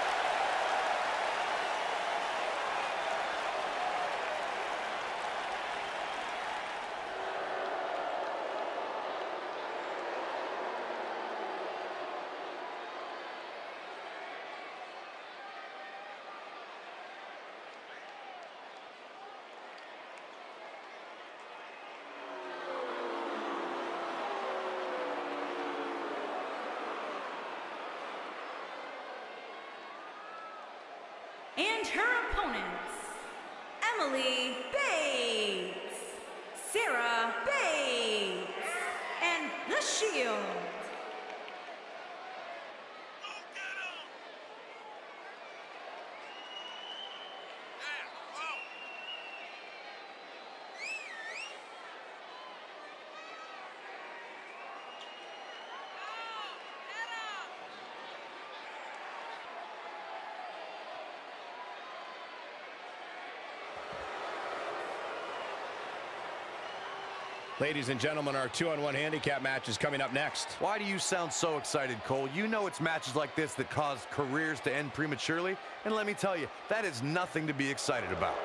And her opponents, Emily Bates, Sarah Bates, and The Shield. Ladies and gentlemen, our 2-on-1 handicap match is coming up next. Why do you sound so excited, Cole? You know it's matches like this that cause careers to end prematurely. And let me tell you, that is nothing to be excited about.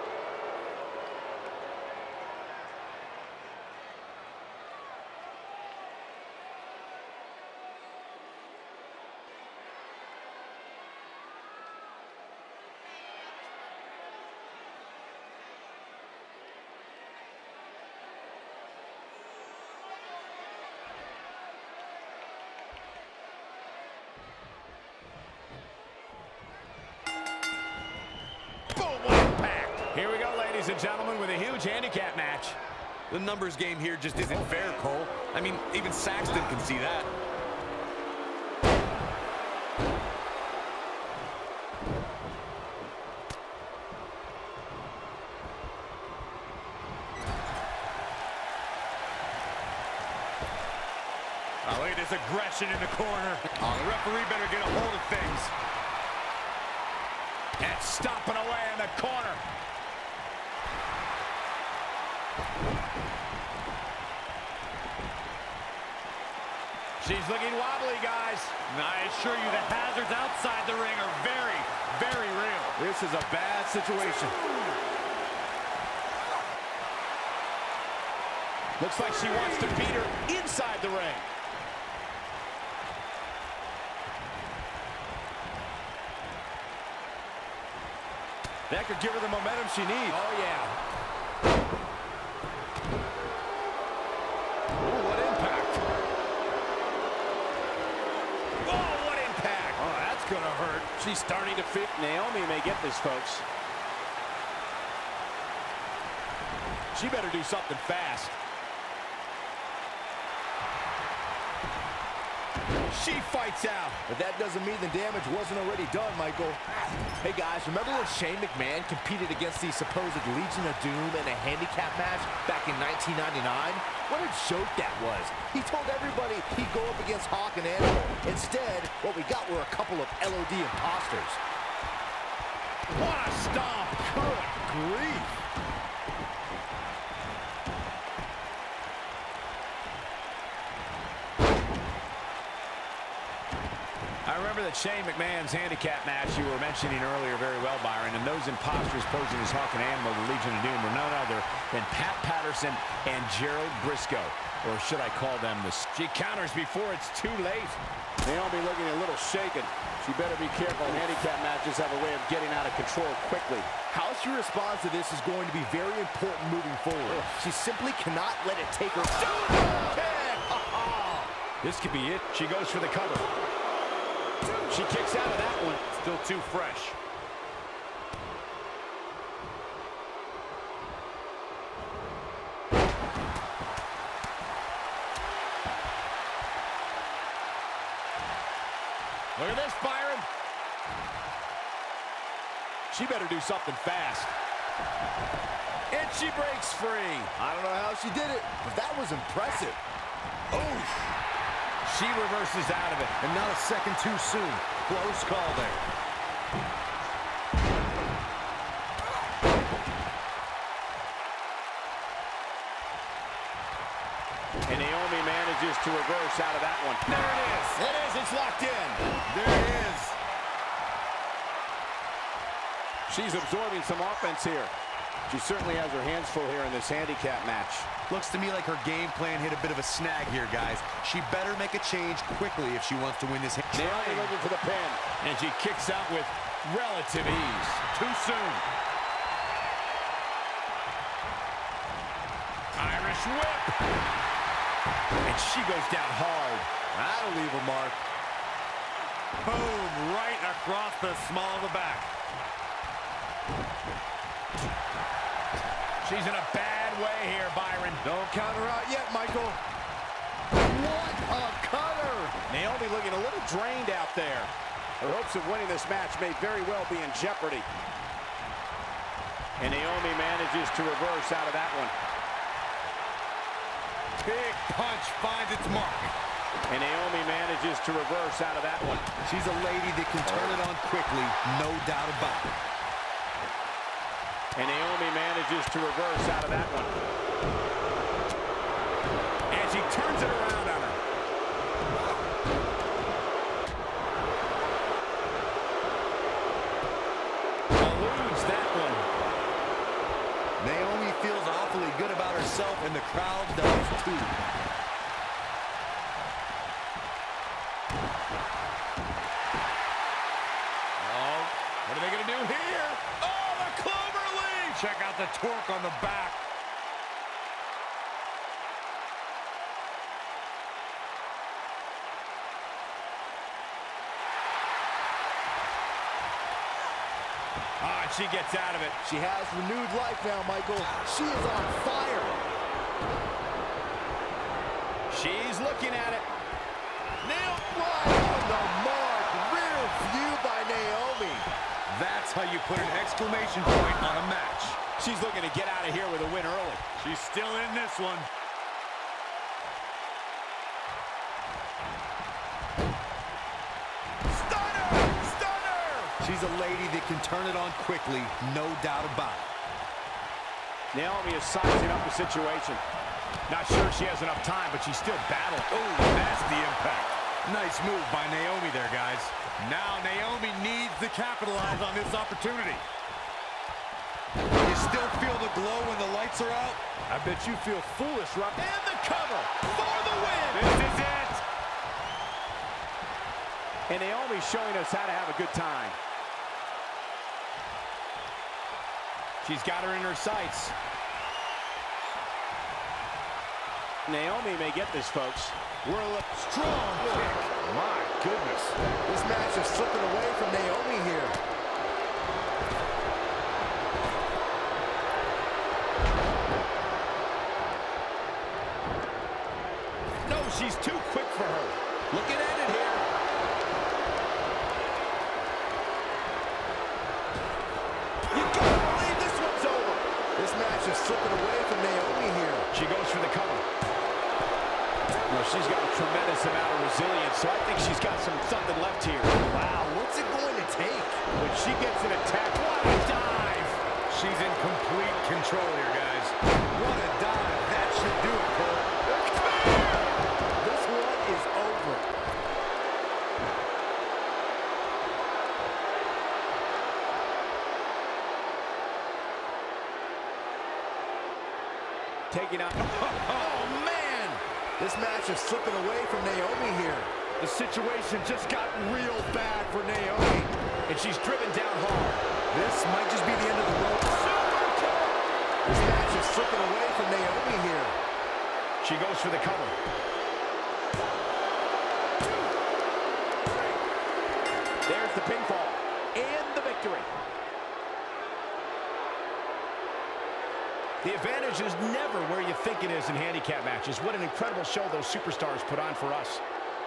Here we go, ladies and gentlemen, with a huge handicap match. The numbers game here just isn't fair, Cole. I mean, even Saxton can see that. Oh, look at this aggression in the corner. Oh, the referee better get a hold of things. And stomping away in the corner. She's looking wobbly, guys. I assure you the hazards outside the ring are very, very real. This is a bad situation. Looks like she wants to beat her inside the ring. That could give her the momentum she needs. Oh, yeah. Ooh, what impact. Oh, what impact. Oh, that's gonna hurt. She's starting to fit. Naomi may get this, folks. She better do something fast. She fights out. But that doesn't mean the damage wasn't already done, Michael. Hey, guys, remember when Shane McMahon competed against the supposed Legion of Doom in a handicap match back in 1999? What a joke that was. He told everybody he'd go up against Hawk and Animal. Instead, what we got were a couple of LOD imposters. What a stomp. Good grief. I remember that Shane McMahon's handicap match you were mentioning earlier very well, Byron, and those imposters posing as Hawk and Animal, the Legion of Doom, were none other than Pat Patterson and Gerald Briscoe, or should I call them the... She counters before it's too late. Naomi looking a little shaken. She better be careful. Handicap matches have a way of getting out of control quickly. How she responds to this is going to be very important moving forward. She simply cannot let it take her... This could be it. She goes for the cover. She kicks out of that one. Still too fresh. Look at this, Byron. She better do something fast. And she breaks free. I don't know how she did it, but that was impressive. Oh, she reverses out of it. And not a second too soon. Close call there. And Naomi manages to reverse out of that one. There it is. It is. It's locked in. There it is. She's absorbing some offense here. She certainly has her hands full here in this handicap match. Looks to me like her game plan hit a bit of a snag here, guys. She better make a change quickly if she wants to win this. Naomi looking for the pin. And she kicks out with relative ease. Too soon. Irish whip. And she goes down hard. That'll leave a mark. Boom, right across the small of the back. She's in a bad way here, Byron. Don't count her out yet, Michael. What a cutter! Naomi looking a little drained out there. Her hopes of winning this match may very well be in jeopardy. And Naomi manages to reverse out of that one. Big punch finds its mark. And Naomi manages to reverse out of that one. She's a lady that can turn it on quickly, no doubt about it. And Naomi manages to reverse out of that one. And she turns it around on her. Eludes that one. Naomi feels awfully good about herself, and the crowd does too. Oh, what are they going to do here? Oh, the clover leaf! Check out the torque on the back. Ah, and she gets out of it. She has renewed life now, Michael. She is on fire. She's looking at it. Nailed right on the mark. Rear view by Naomi. That's how you put an exclamation point on a match. She's looking to get out of here with a win early. She's still in this one. Stunner! Stunner! She's a lady that can turn it on quickly, no doubt about it. Naomi is sizing up the situation. Not sure she has enough time, but she's still battling. Oh, nasty impact. Nice move by Naomi there, guys. Now Naomi needs to capitalize on this opportunity. You still feel the glow when the lights are out? I bet you feel foolish, Rob. And the cover for the win. This is it. And Naomi's showing us how to have a good time. She's got her in her sights. Naomi may get this, folks. We're a strong kick. My goodness. This match is slipping away from Naomi here. No, she's too quick for her. Looking at it here. You gotta believe this one's over. This match is slipping away from Naomi here. She goes for the cover. Well, she's got a tremendous amount of resilience, so I think she's got something left here. Wow, what's it going to take? When she gets an attack, what a dive! She's in complete control here, guys. What a dive. That should do it, Cole. This one is over. Taking out. Oh, man! This match is slipping away from Naomi here. The situation just got real bad for Naomi. And she's driven down hard. This might just be the end of the road. This match is slipping away from Naomi here. She goes for the cover. There's the pinfall and the victory. The advantage is never where you think it is in handicap matches. What an incredible show those superstars put on for us.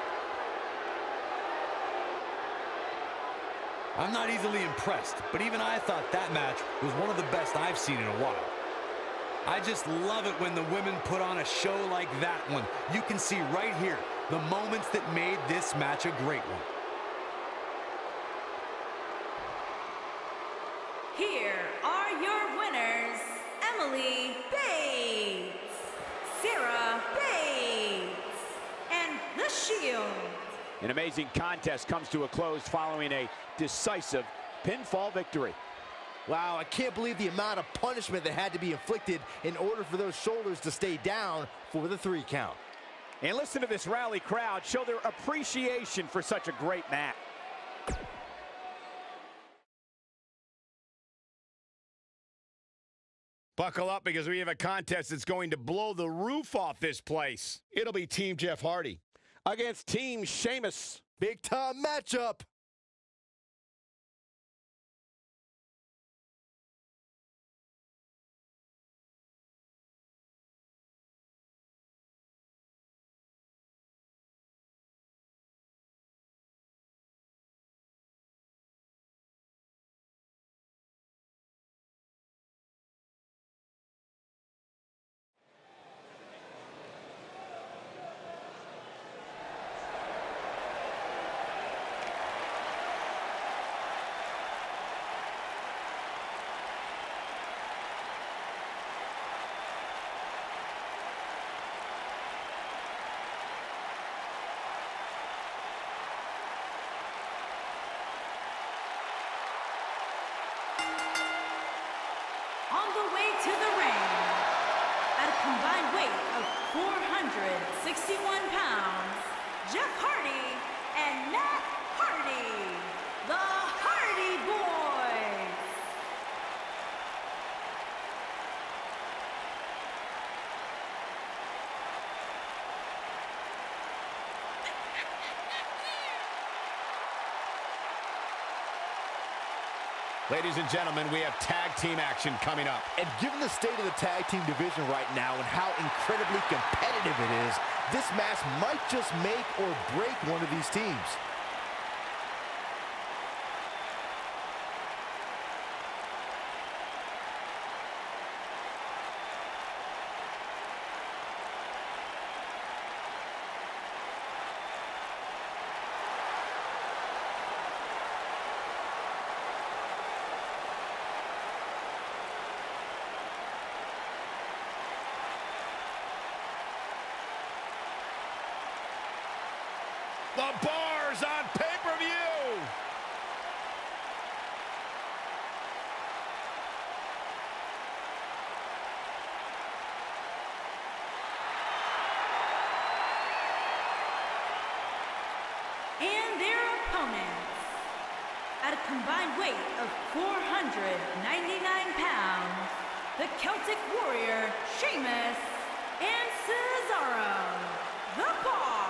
I'm not easily impressed, but even I thought that match was one of the best I've seen in a while. I just love it when the women put on a show like that one. You can see right here the moments that made this match a great one. Here are your winners, Emily Bates, Sarah Bates, and The Shield. An amazing contest comes to a close following a decisive pinfall victory. Wow, I can't believe the amount of punishment that had to be inflicted in order for those shoulders to stay down for the 3 count. And listen to this rally crowd show their appreciation for such a great match. Buckle up because we have a contest that's going to blow the roof off this place. It'll be Team Jeff Hardy against Team Sheamus. Big time matchup. On the way to the ring, at a combined weight of 461 pounds, Jeff Hardy and Matt Hardy, the Hardy Boys. Ladies and gentlemen, we have tag team action coming up. And given the state of the tag team division right now and how incredibly competitive it is, this match might just make or break one of these teams. The Bars on pay-per-view. And their opponents, at a combined weight of 499 pounds, the Celtic Warrior, Sheamus, and Cesaro, the Bar.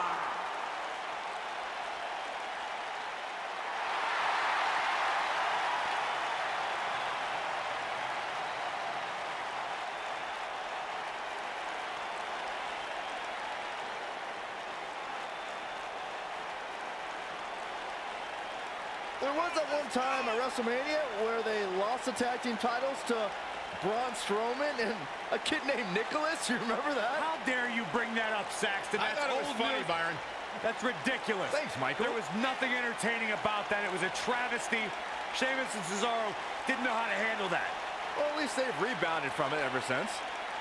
There was at one time at WrestleMania where they lost the tag team titles to Braun Strowman and a kid named Nicholas. You remember that? How dare you bring that up, Saxton? I That's thought it was old funny, news. Byron. That's ridiculous. Thanks, Michael. There was nothing entertaining about that. It was a travesty. Sheamus and Cesaro didn't know how to handle that. Well, at least they've rebounded from it ever since.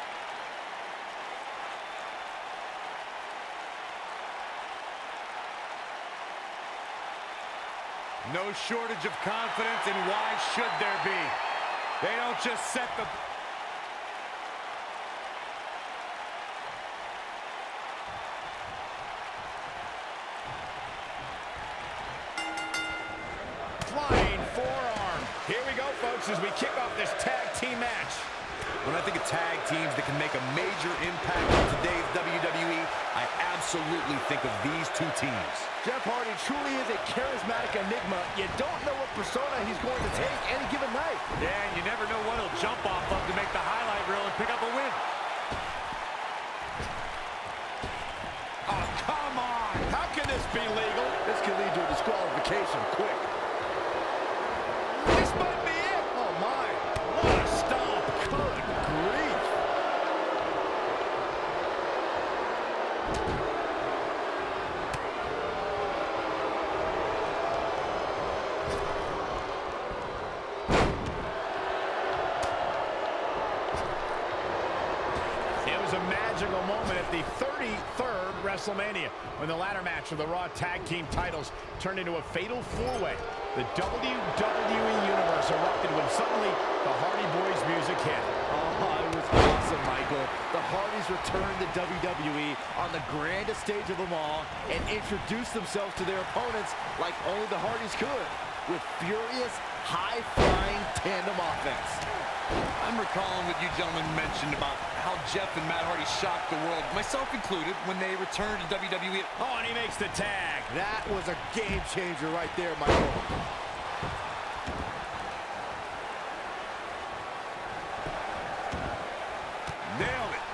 No shortage of confidence, and why should there be? They don't just set the... Flying forearm. Here we go, folks, as we kick off this tag team match. When I think of tag teams that can make a major impact in today's WWE, I absolutely think of these two teams. Jeff Hardy truly is a charismatic enigma. You don't know what persona he's going to take any given night. Yeah, and you never know what he'll jump off of to make the highlight reel and pick up a win. Oh, come on. How can this be legal? This could lead to a disqualification quick. This might be it. Oh, my. What a stomp. Good grief. It was a magical moment at the 33rd WrestleMania when the ladder match of the Raw Tag Team titles turned into a fatal four-way. The WWE Universe erupted when suddenly the Hardy Boys music hit. Oh, it was awesome, Michael. The Hardys returned to WWE on the grandest stage of them all and introduced themselves to their opponents like only the Hardys could, with furious, high-flying tandem offense. I'm recalling what you gentlemen mentioned about how Jeff and Matt Hardy shocked the world, myself included, when they returned to WWE. Oh, and he makes the tag. That was a game changer right there, Michael. Nailed it.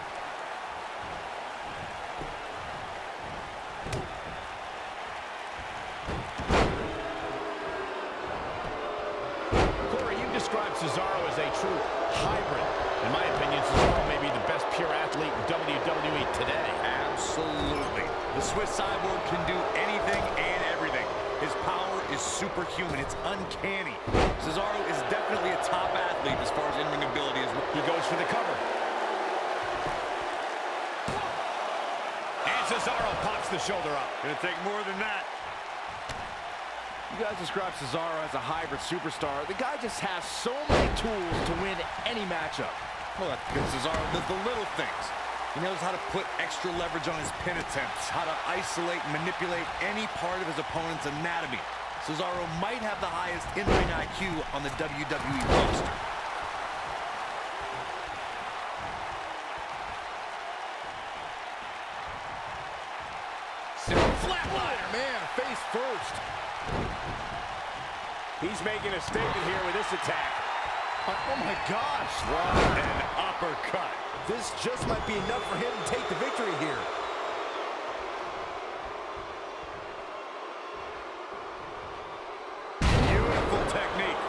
Corey, you described Cesaro as a true hybrid. In my opinion, Cesaro may be the best pure athlete in WWE today. Absolutely. The Swiss Cyborg can do anything and everything. His power is superhuman. It's uncanny. Cesaro is definitely a top athlete as far as in-ring ability is. He goes for the cover. And Cesaro pops the shoulder up. Gonna take more than that. You guys describe Cesaro as a hybrid superstar. The guy just has so many tools to win any matchup. Well, that's because Cesaro does the little things. He knows how to put extra leverage on his pin attempts, how to isolate and manipulate any part of his opponent's anatomy. Cesaro might have the highest in-ring IQ on the WWE roster. Flatliner. Man, face first. He's making a statement here with this attack. Oh my gosh. What an uppercut. This just might be enough for him to take the victory here. Beautiful technique.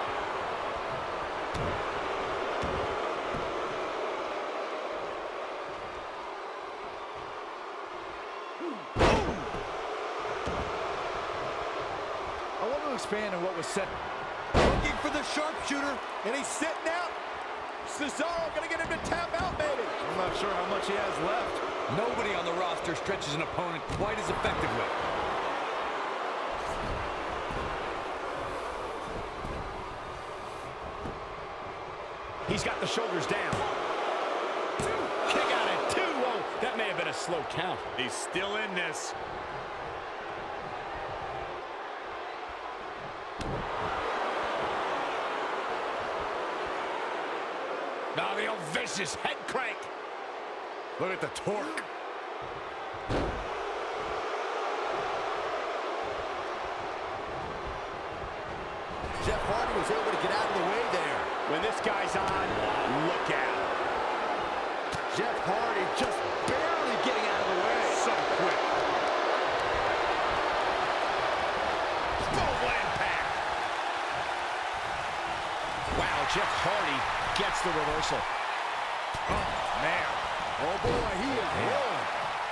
I want to expand on what was said. Looking for the sharpshooter. And he's sitting out. Cesaro gonna get him to tap out, maybe. I'm not sure how much he has left. Nobody on the roster stretches an opponent quite as effectively. He's got the shoulders down. Kick out at 2. Whoa, that may have been a slow count. He's still in this. Now the old vicious head crank. Look at the torque. Jeff Hardy was able to get out of the way there. When this guy's on, look out. Jeff Hardy just barely getting out of the way. So quick. Full impact. Wow, Jeff Hardy gets the reversal. Oh, man. Oh, boy, he is rolling.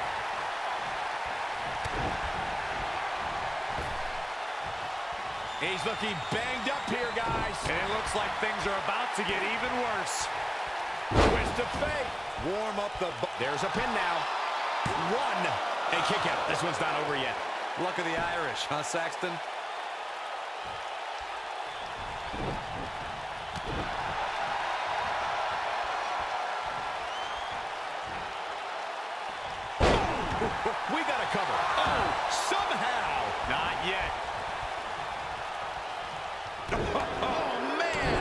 He's looking banged up here, guys. And it looks like things are about to get even worse. Twist of fate. Warm up the... There's a pin now. 1. And kick out. This one's not over yet. Luck of the Irish, huh, Saxton? We got to cover. Oh, somehow. Not yet. Oh, man.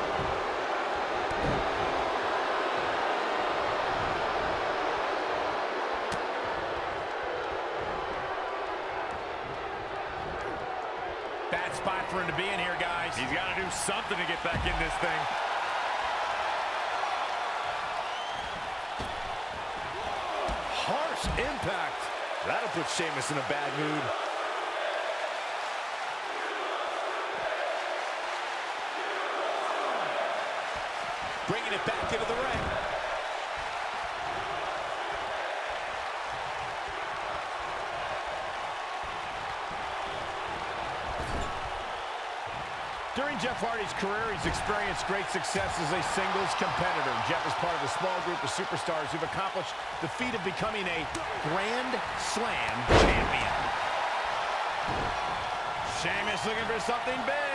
Bad spot for him to be in here, guys. He's got to do something to get back in this thing. Harsh impact. That'll put Sheamus in a bad mood. Bringing it back into the ring. During Jeff Hardy's career, he's experienced great success as a singles competitor. Jeff is part of a small group of superstars who've accomplished the feat of becoming a Grand Slam champion. Sheamus looking for something big.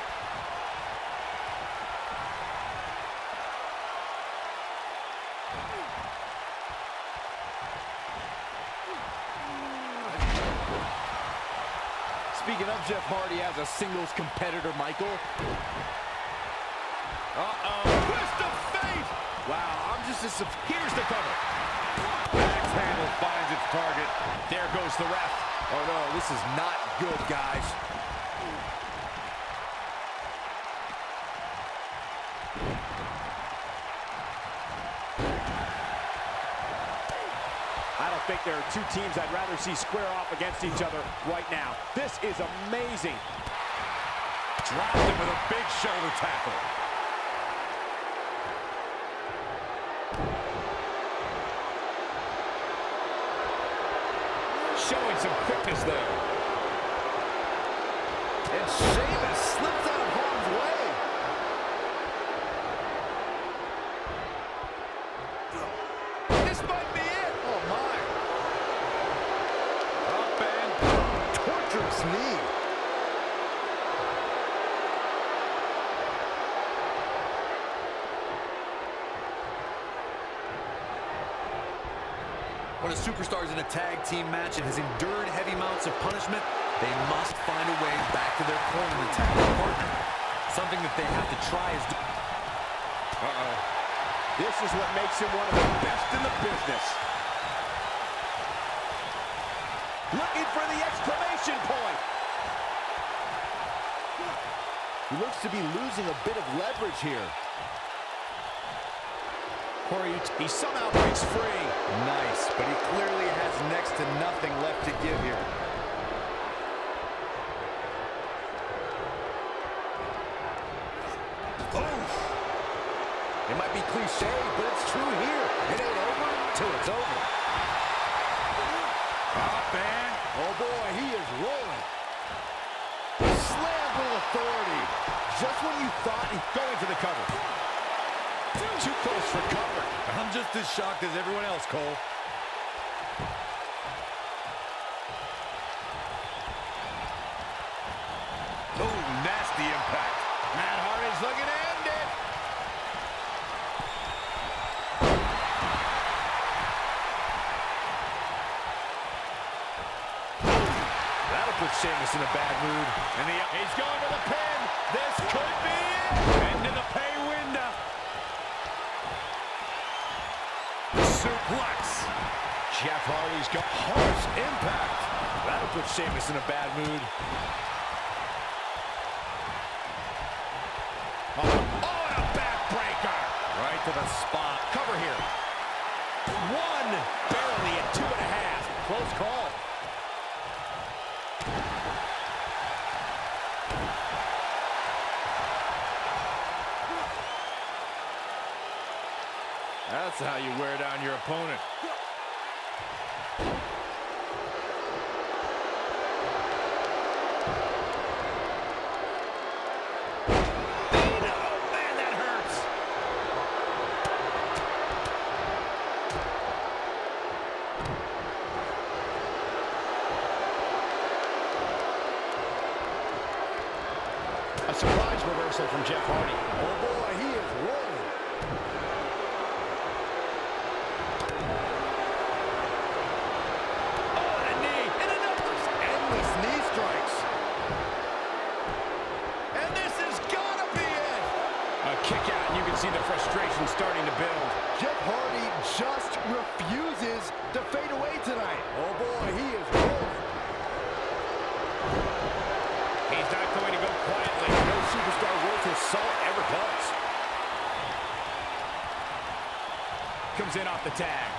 Speaking of Jeff Hardy as a singles competitor, Michael. Uh-oh. Twist of fate. Wow, I'm just as... Here's the cover. Axe handle finds its target. There goes the ref. Oh, no, this is not good, guys. I don't think there are two teams I'd rather see square off against each other right now. This is amazing. Dropped him with a big shoulder tackle. Showing some quickness there. And Sheamus slips out of harm's way. This might be it. Oh, my. Up and Torturous knee. When a superstar is in a tag team match and has endured heavy amounts of punishment, they must find a way back to their corner and tag their partner. Something that they have to try is... Uh-oh. This is what makes him one of the best in the business. Looking for the exclamation point. He looks to be losing a bit of leverage here. Corey, he somehow breaks free. Nice, but he clearly has next to nothing left to give here. It might be cliche, but it's true here. It ain't over till it's over. up and... Oh, boy, he is rolling. Slammed with authority. Just when you thought he'd Going for the cover. Too close for comfort. I'm just as shocked as everyone else, Cole. He's looking to end it. That'll put Sheamus in a bad mood. And he's going to the pin. This could be it. Into the pay window. Suplex. Jeff Hardy's got harsh impact. That'll put Sheamus in a bad mood. Oh, and a backbreaker. Right to the spot. Cover here. One. Barely at 2.5. Close call. That's how you wear down your opponent. Oh, man, that hurts. A surprise reversal from Jeff Hardy. Oh, boy, he is rolling. See the frustration starting to build. Jeff Hardy just refuses to fade away tonight. Oh boy, he is rolling. He's not going to go quietly. No superstar worth his salt ever does. Comes in off the tag.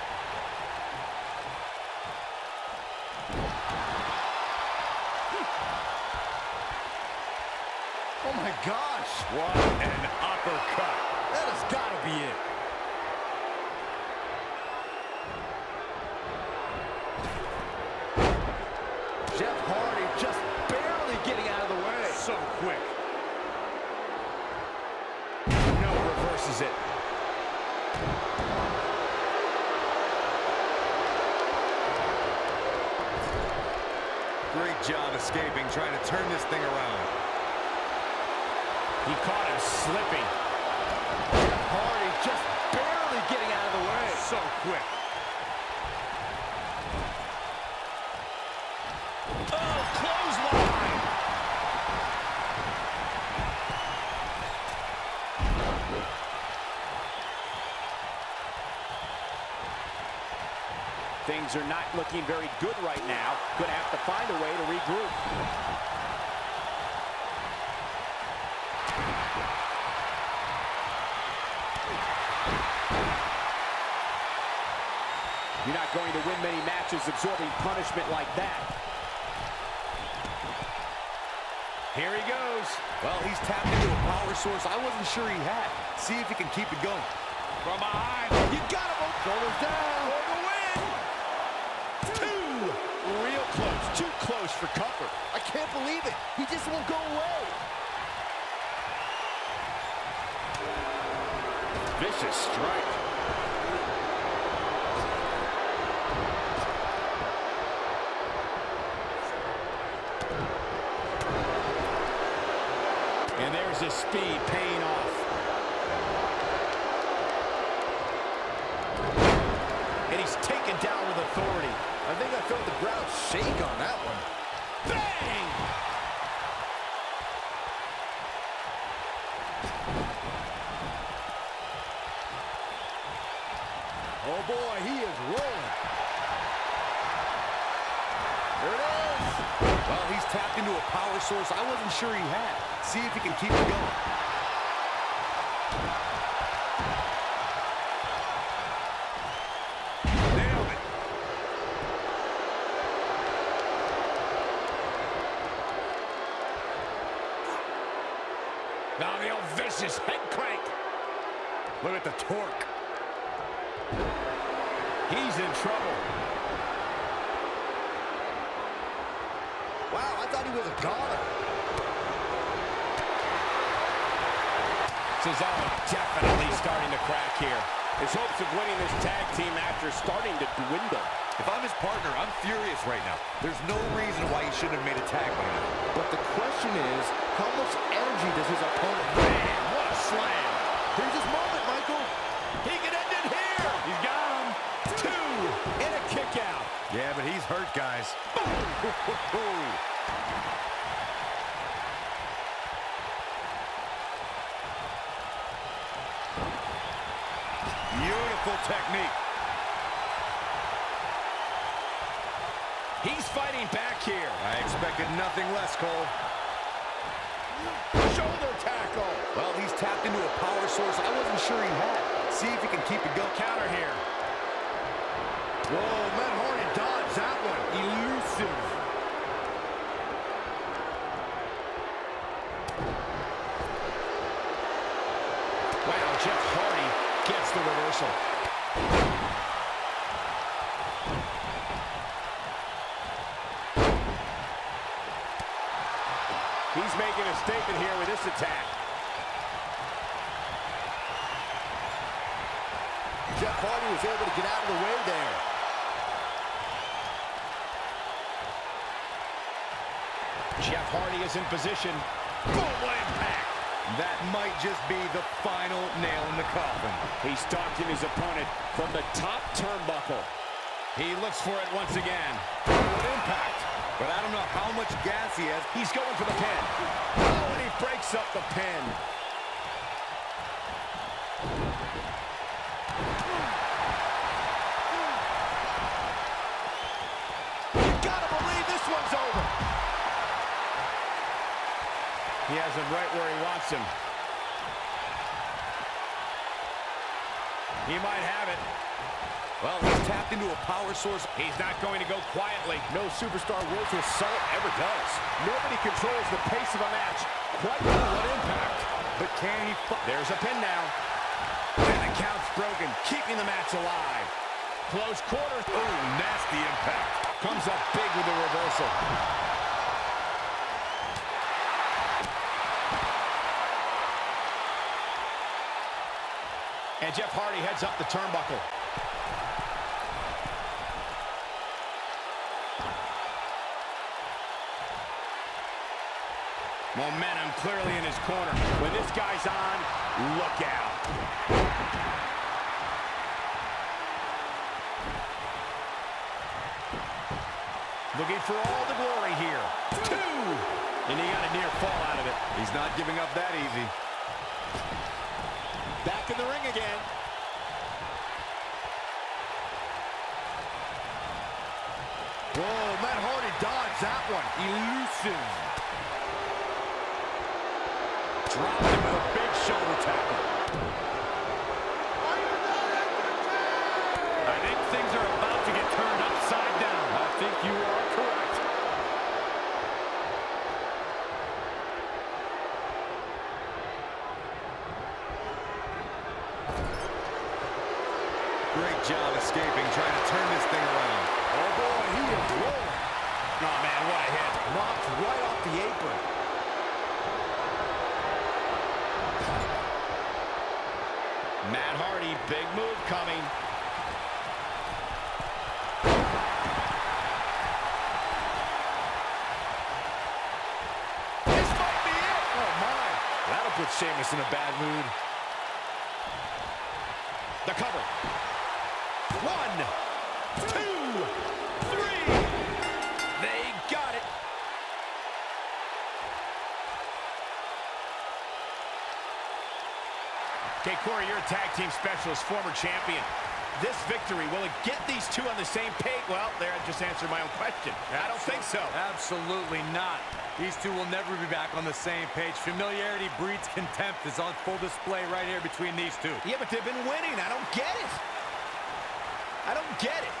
Oh my gosh. What an uppercut. That has got to be it. Jeff Hardy just barely getting out of the way. So quick. No, reverses it. Great job escaping, trying to turn this thing around. He caught him slipping. Jeff Hardy just barely getting out of the way. So quick. Oh, clothesline. Things are not looking very good right now. Gonna have to find a way to regroup. You're not going to win many matches absorbing punishment like that. Here he goes. Well, he's tapped into a power source I wasn't sure he had. See if he can keep it going. From behind. You got him. Shoulders down. For the win. Two. Real close. Too close for comfort. I can't believe it. He just won't go away. Vicious strike. And there's his speed paying off. And he's taken down with authority. I think I felt the ground shake on that one. Bang! Oh boy, he is rolling. There it is. Well, he's tapped into a power source I wasn't sure he had. See if he can keep it going. Nailed it. Now the old vicious head crank. Look at the torque. He's in trouble. Wow, I thought he was a goner. Cesaro definitely starting to crack here. His hopes of winning this tag team match are starting to dwindle. If I'm his partner, I'm furious right now. There's no reason why he shouldn't have made a tag by now. But the question is, how much energy does his opponent have? Man, what slam. Here's his moment, Michael. He can end it here. He's got him. 2 and a kick out. Yeah, but he's hurt, guys. Beautiful technique. He's fighting back here. I expected nothing less, Cole. Shoulder tackle. Well, he's tapped into a power source I wasn't sure he had. See if he can keep it going. Counter here. Whoa, Matt Hardy dodged that one. Elusive. Wow, Jeff Hardy gets the reversal. He's making a statement here with this attack. Jeff Hardy was able to get out of the way there. Jeff Hardy is in position. Boom, what impact. That might just be the final nail in the coffin. He stalked his opponent from the top turnbuckle. He looks for it once again. What impact. But I don't know how much gas he has. He's going for the pin. Oh, and he breaks up the pin. You gotta believe this one's over. He has him right where he wants him. He might have it. Well, he's tapped into a power source. He's not going to go quietly. No superstar worth his salt ever does. Nobody controls the pace of a match quite with what impact. But can he There's a pin now. And the count's broken, keeping the match alive. Close quarters. Oh, nasty impact. Comes up big with the reversal. And Jeff Hardy heads up the turnbuckle. Momentum clearly in his corner. When this guy's on, look out. Looking for all the glory here. 2! And he got a near fall out of it. He's not giving up that easy. Back in the ring again. Whoa, Matt Hardy dodged that one. Elusive. Dropped him with a big shoulder tackle. I think things are about to get turned upside down. I think you are correct. Great job escaping, trying to turn this thing around. Oh, boy, he is rolling. Oh, man, what a hit. Knocked right off the apron. Matt Hardy, big move coming. This might be it. Oh, my. That'll put Sheamus in a bad mood. The cover. 1, 2, 3. They got it. Okay, Corey, you're a tag team specialist, former champion. This victory, will it get these two on the same page? Well, there, I just answered my own question. I don't think so. Absolutely not. These two will never be back on the same page. Familiarity breeds contempt is on full display right here between these two. Yeah, but they've been winning. I don't get it. I don't get it.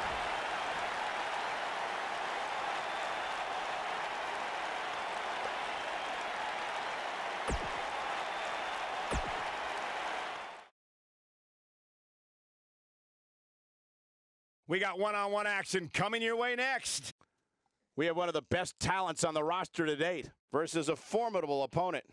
We got one-on-one action coming your way next. We have one of the best talents on the roster to date versus a formidable opponent.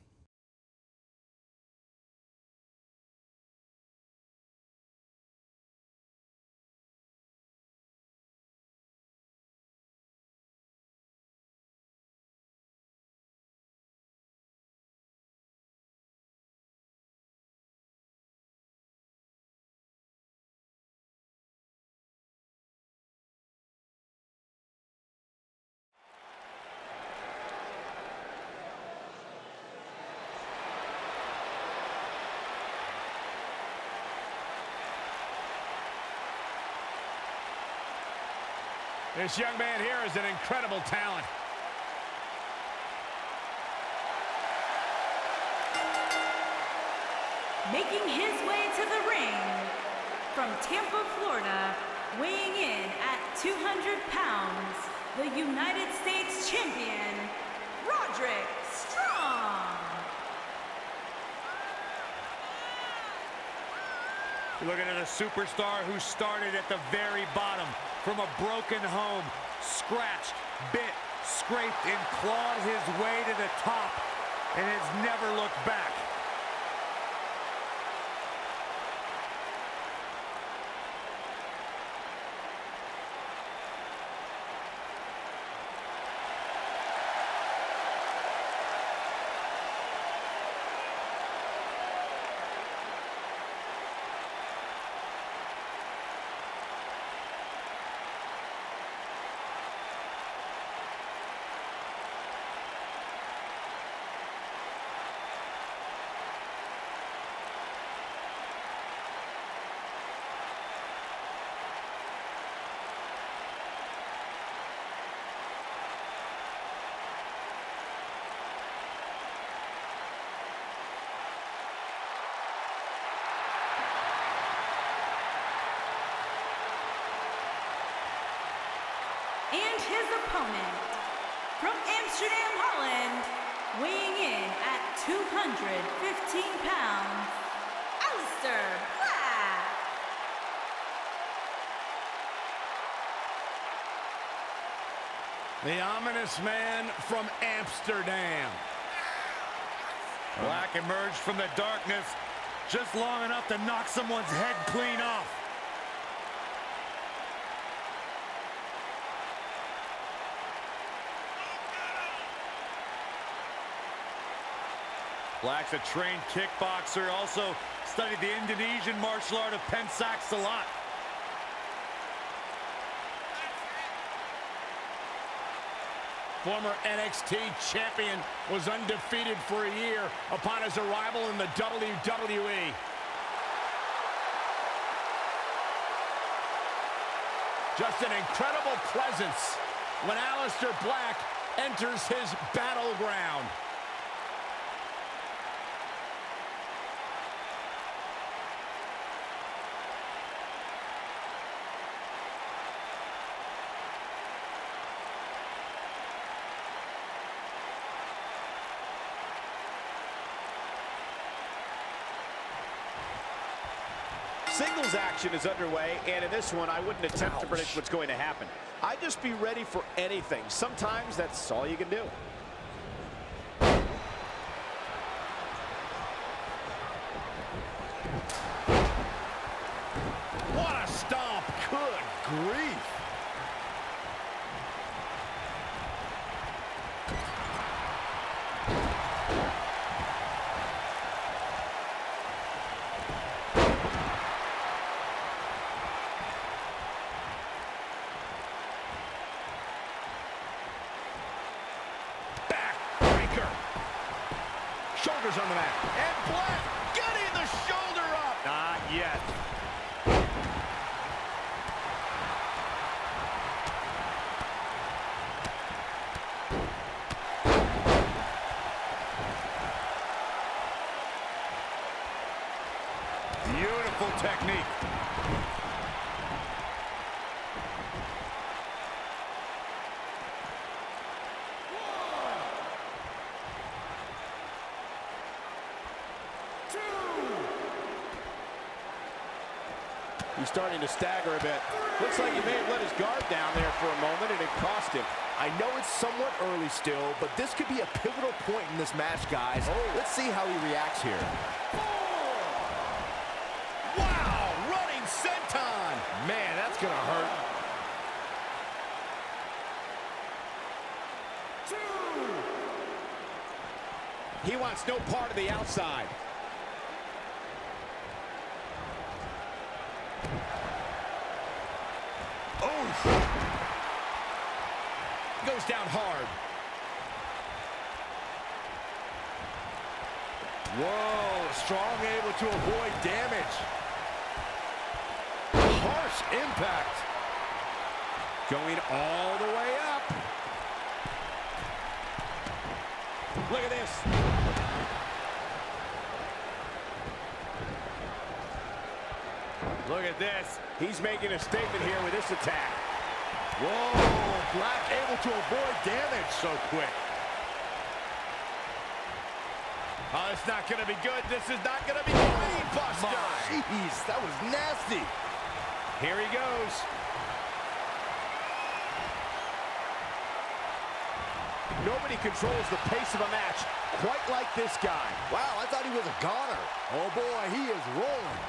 This young man here is an incredible talent. Making his way to the ring from Tampa, Florida, weighing in at 200 pounds, the United States Champion, Roderick Strong. You're looking at a superstar who started at the very bottom, from a broken home, scratched, bit, scraped, and clawed his way to the top, and has never looked back. And his opponent, from Amsterdam, Holland, weighing in at 215 pounds, Aleister Black. The ominous man from Amsterdam. Black emerged from the darkness just long enough to knock someone's head clean off. Black's a trained kickboxer, also studied the Indonesian martial art of Pencak Silat. Former NXT champion was undefeated for a year upon his arrival in the WWE. Just an incredible presence when Aleister Black enters his battleground. Singles action is underway, and in this one, I wouldn't attempt to predict what's going to happen. I'd just be ready for anything. Sometimes that's all you can do. What a stomp! Good grief! Shoulders on the mat. And Black getting the shoulder up. Not yet. Beautiful technique. He's starting to stagger a bit. Looks like he may have let his guard down there for a moment, and it cost him. I know it's somewhat early still, but this could be a pivotal point in this match, guys. Let's see how he reacts here. Wow, running senton. Man, that's gonna hurt. He wants no part of the outside. Goes down hard. Whoa, Strong able to avoid damage. Harsh impact. Going all the way up. Look at this. Look at this. He's making a statement here with this attack. Whoa, Black able to avoid damage so quick. Oh, it's not going to be good. This is not going to be Brain Buster. Jeez, that was nasty. Here he goes. Nobody controls the pace of a match quite like this guy. Wow, I thought he was a goner. Oh boy, he is rolling.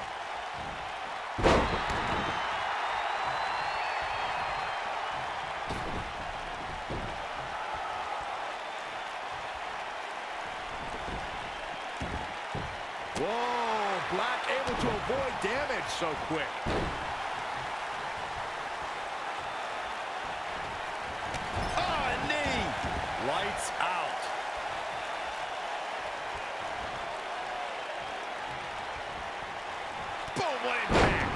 Whoa, Black able to avoid damage so quick. Oh, a knee. Lights out. Boom, what impact.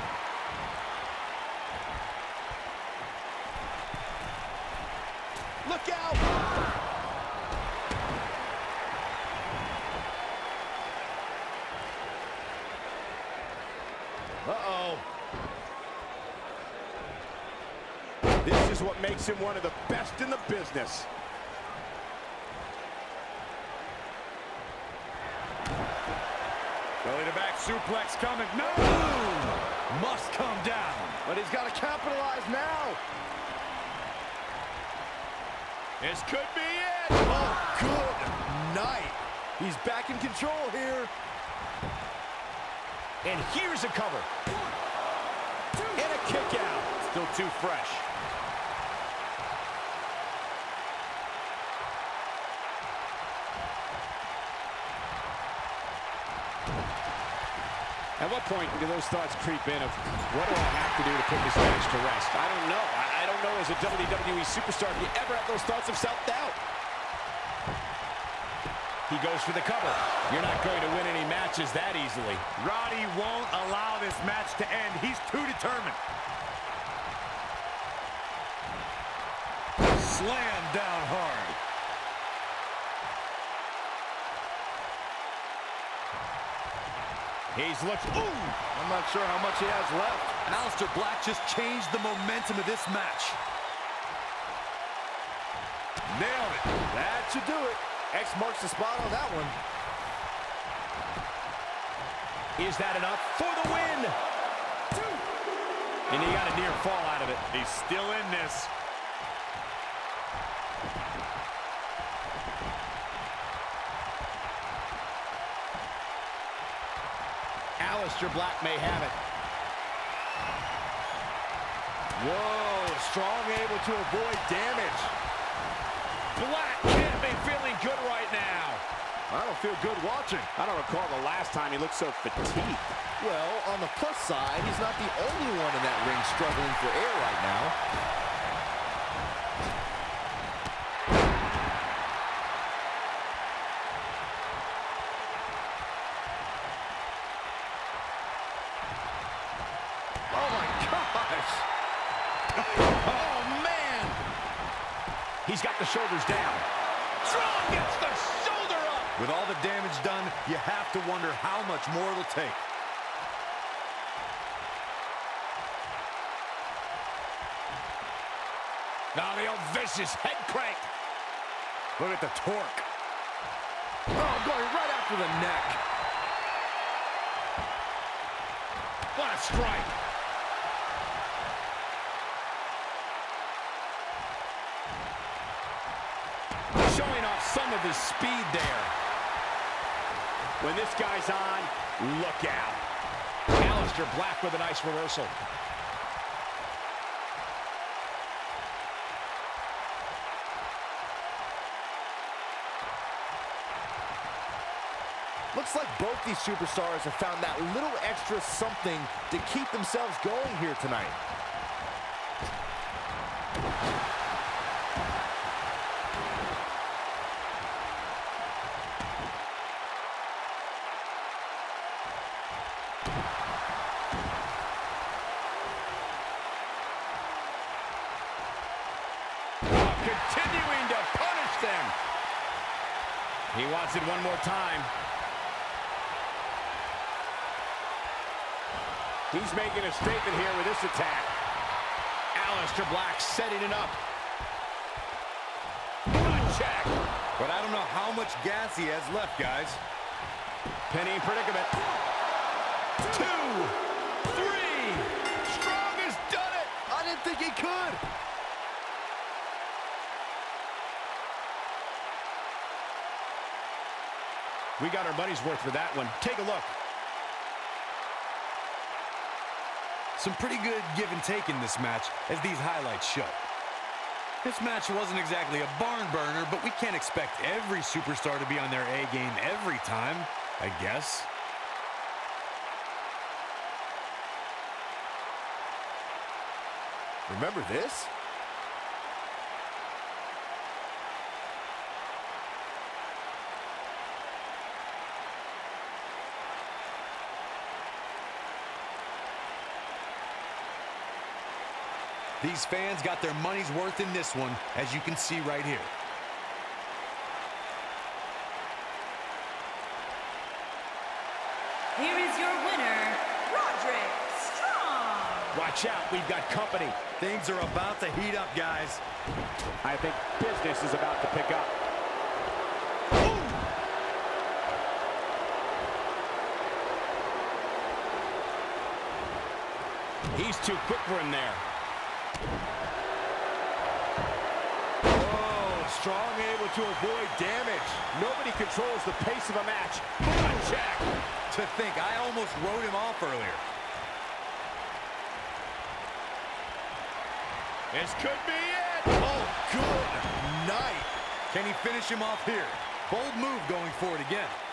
Look out! Uh-oh. This is what makes him one of the best in the business. Belly to back suplex coming. No! Must come down. But he's got to capitalize now. This could be it. Oh, good night. He's back in control here. And here's a cover. And a kick out. Still too fresh. At what point do those thoughts creep in of, what do I have to do to put this match to rest? I don't know. I don't know as a WWE superstar if you ever have those thoughts of self-doubt. He goes for the cover. You're not going to win any matches that easily. Roddy won't allow this match to end. He's too determined. Slam down hard. He's looked, ooh! I'm not sure how much he has left. Aleister Black just changed the momentum of this match. Nailed it. That should do it. X marks the spot on that one. Is that enough for the win? And he got a near fall out of it. He's still in this. Aleister Black may have it. Whoa, Strong able to avoid damage. Black can't be feeling good right now. I don't feel good watching. I don't recall the last time he looked so fatigued. Well, on the plus side, he's not the only one in that ring struggling for air right now. Oh, my gosh. Oh, man. He's got the shoulders down. Strong gets the shoulder up. With all the damage done, you have to wonder how much more it'll take. Now the old vicious head crank. Look at the torque. Oh, going right after the neck. What a strike. Showing off some of his speed there. When this guy's on, look out. Aleister Black with a nice reversal. Looks like both these superstars have found that little extra something to keep themselves going here tonight. He wants it one more time. He's making a statement here with this attack. Aleister Black setting it up. Gut check. But I don't know how much gas he has left, guys. Penny in predicament. 2, 3. Strong has done it. I didn't think he could. We got our money's worth for that one. Take a look. Some pretty good give and take in this match, as these highlights show. This match wasn't exactly a barn burner, but we can't expect every superstar to be on their A game every time, I guess. Remember this? These fans got their money's worth in this one, as you can see right here. Here is your winner, Roderick Strong. Watch out, we've got company. Things are about to heat up, guys. I think business is about to pick up. He's too quick for him there. Oh, Strong able to avoid damage. Nobody controls the pace of a match. Gut check. To think, I almost wrote him off earlier. This could be it. Oh, good night. Can he finish him off here? Bold move going for it again.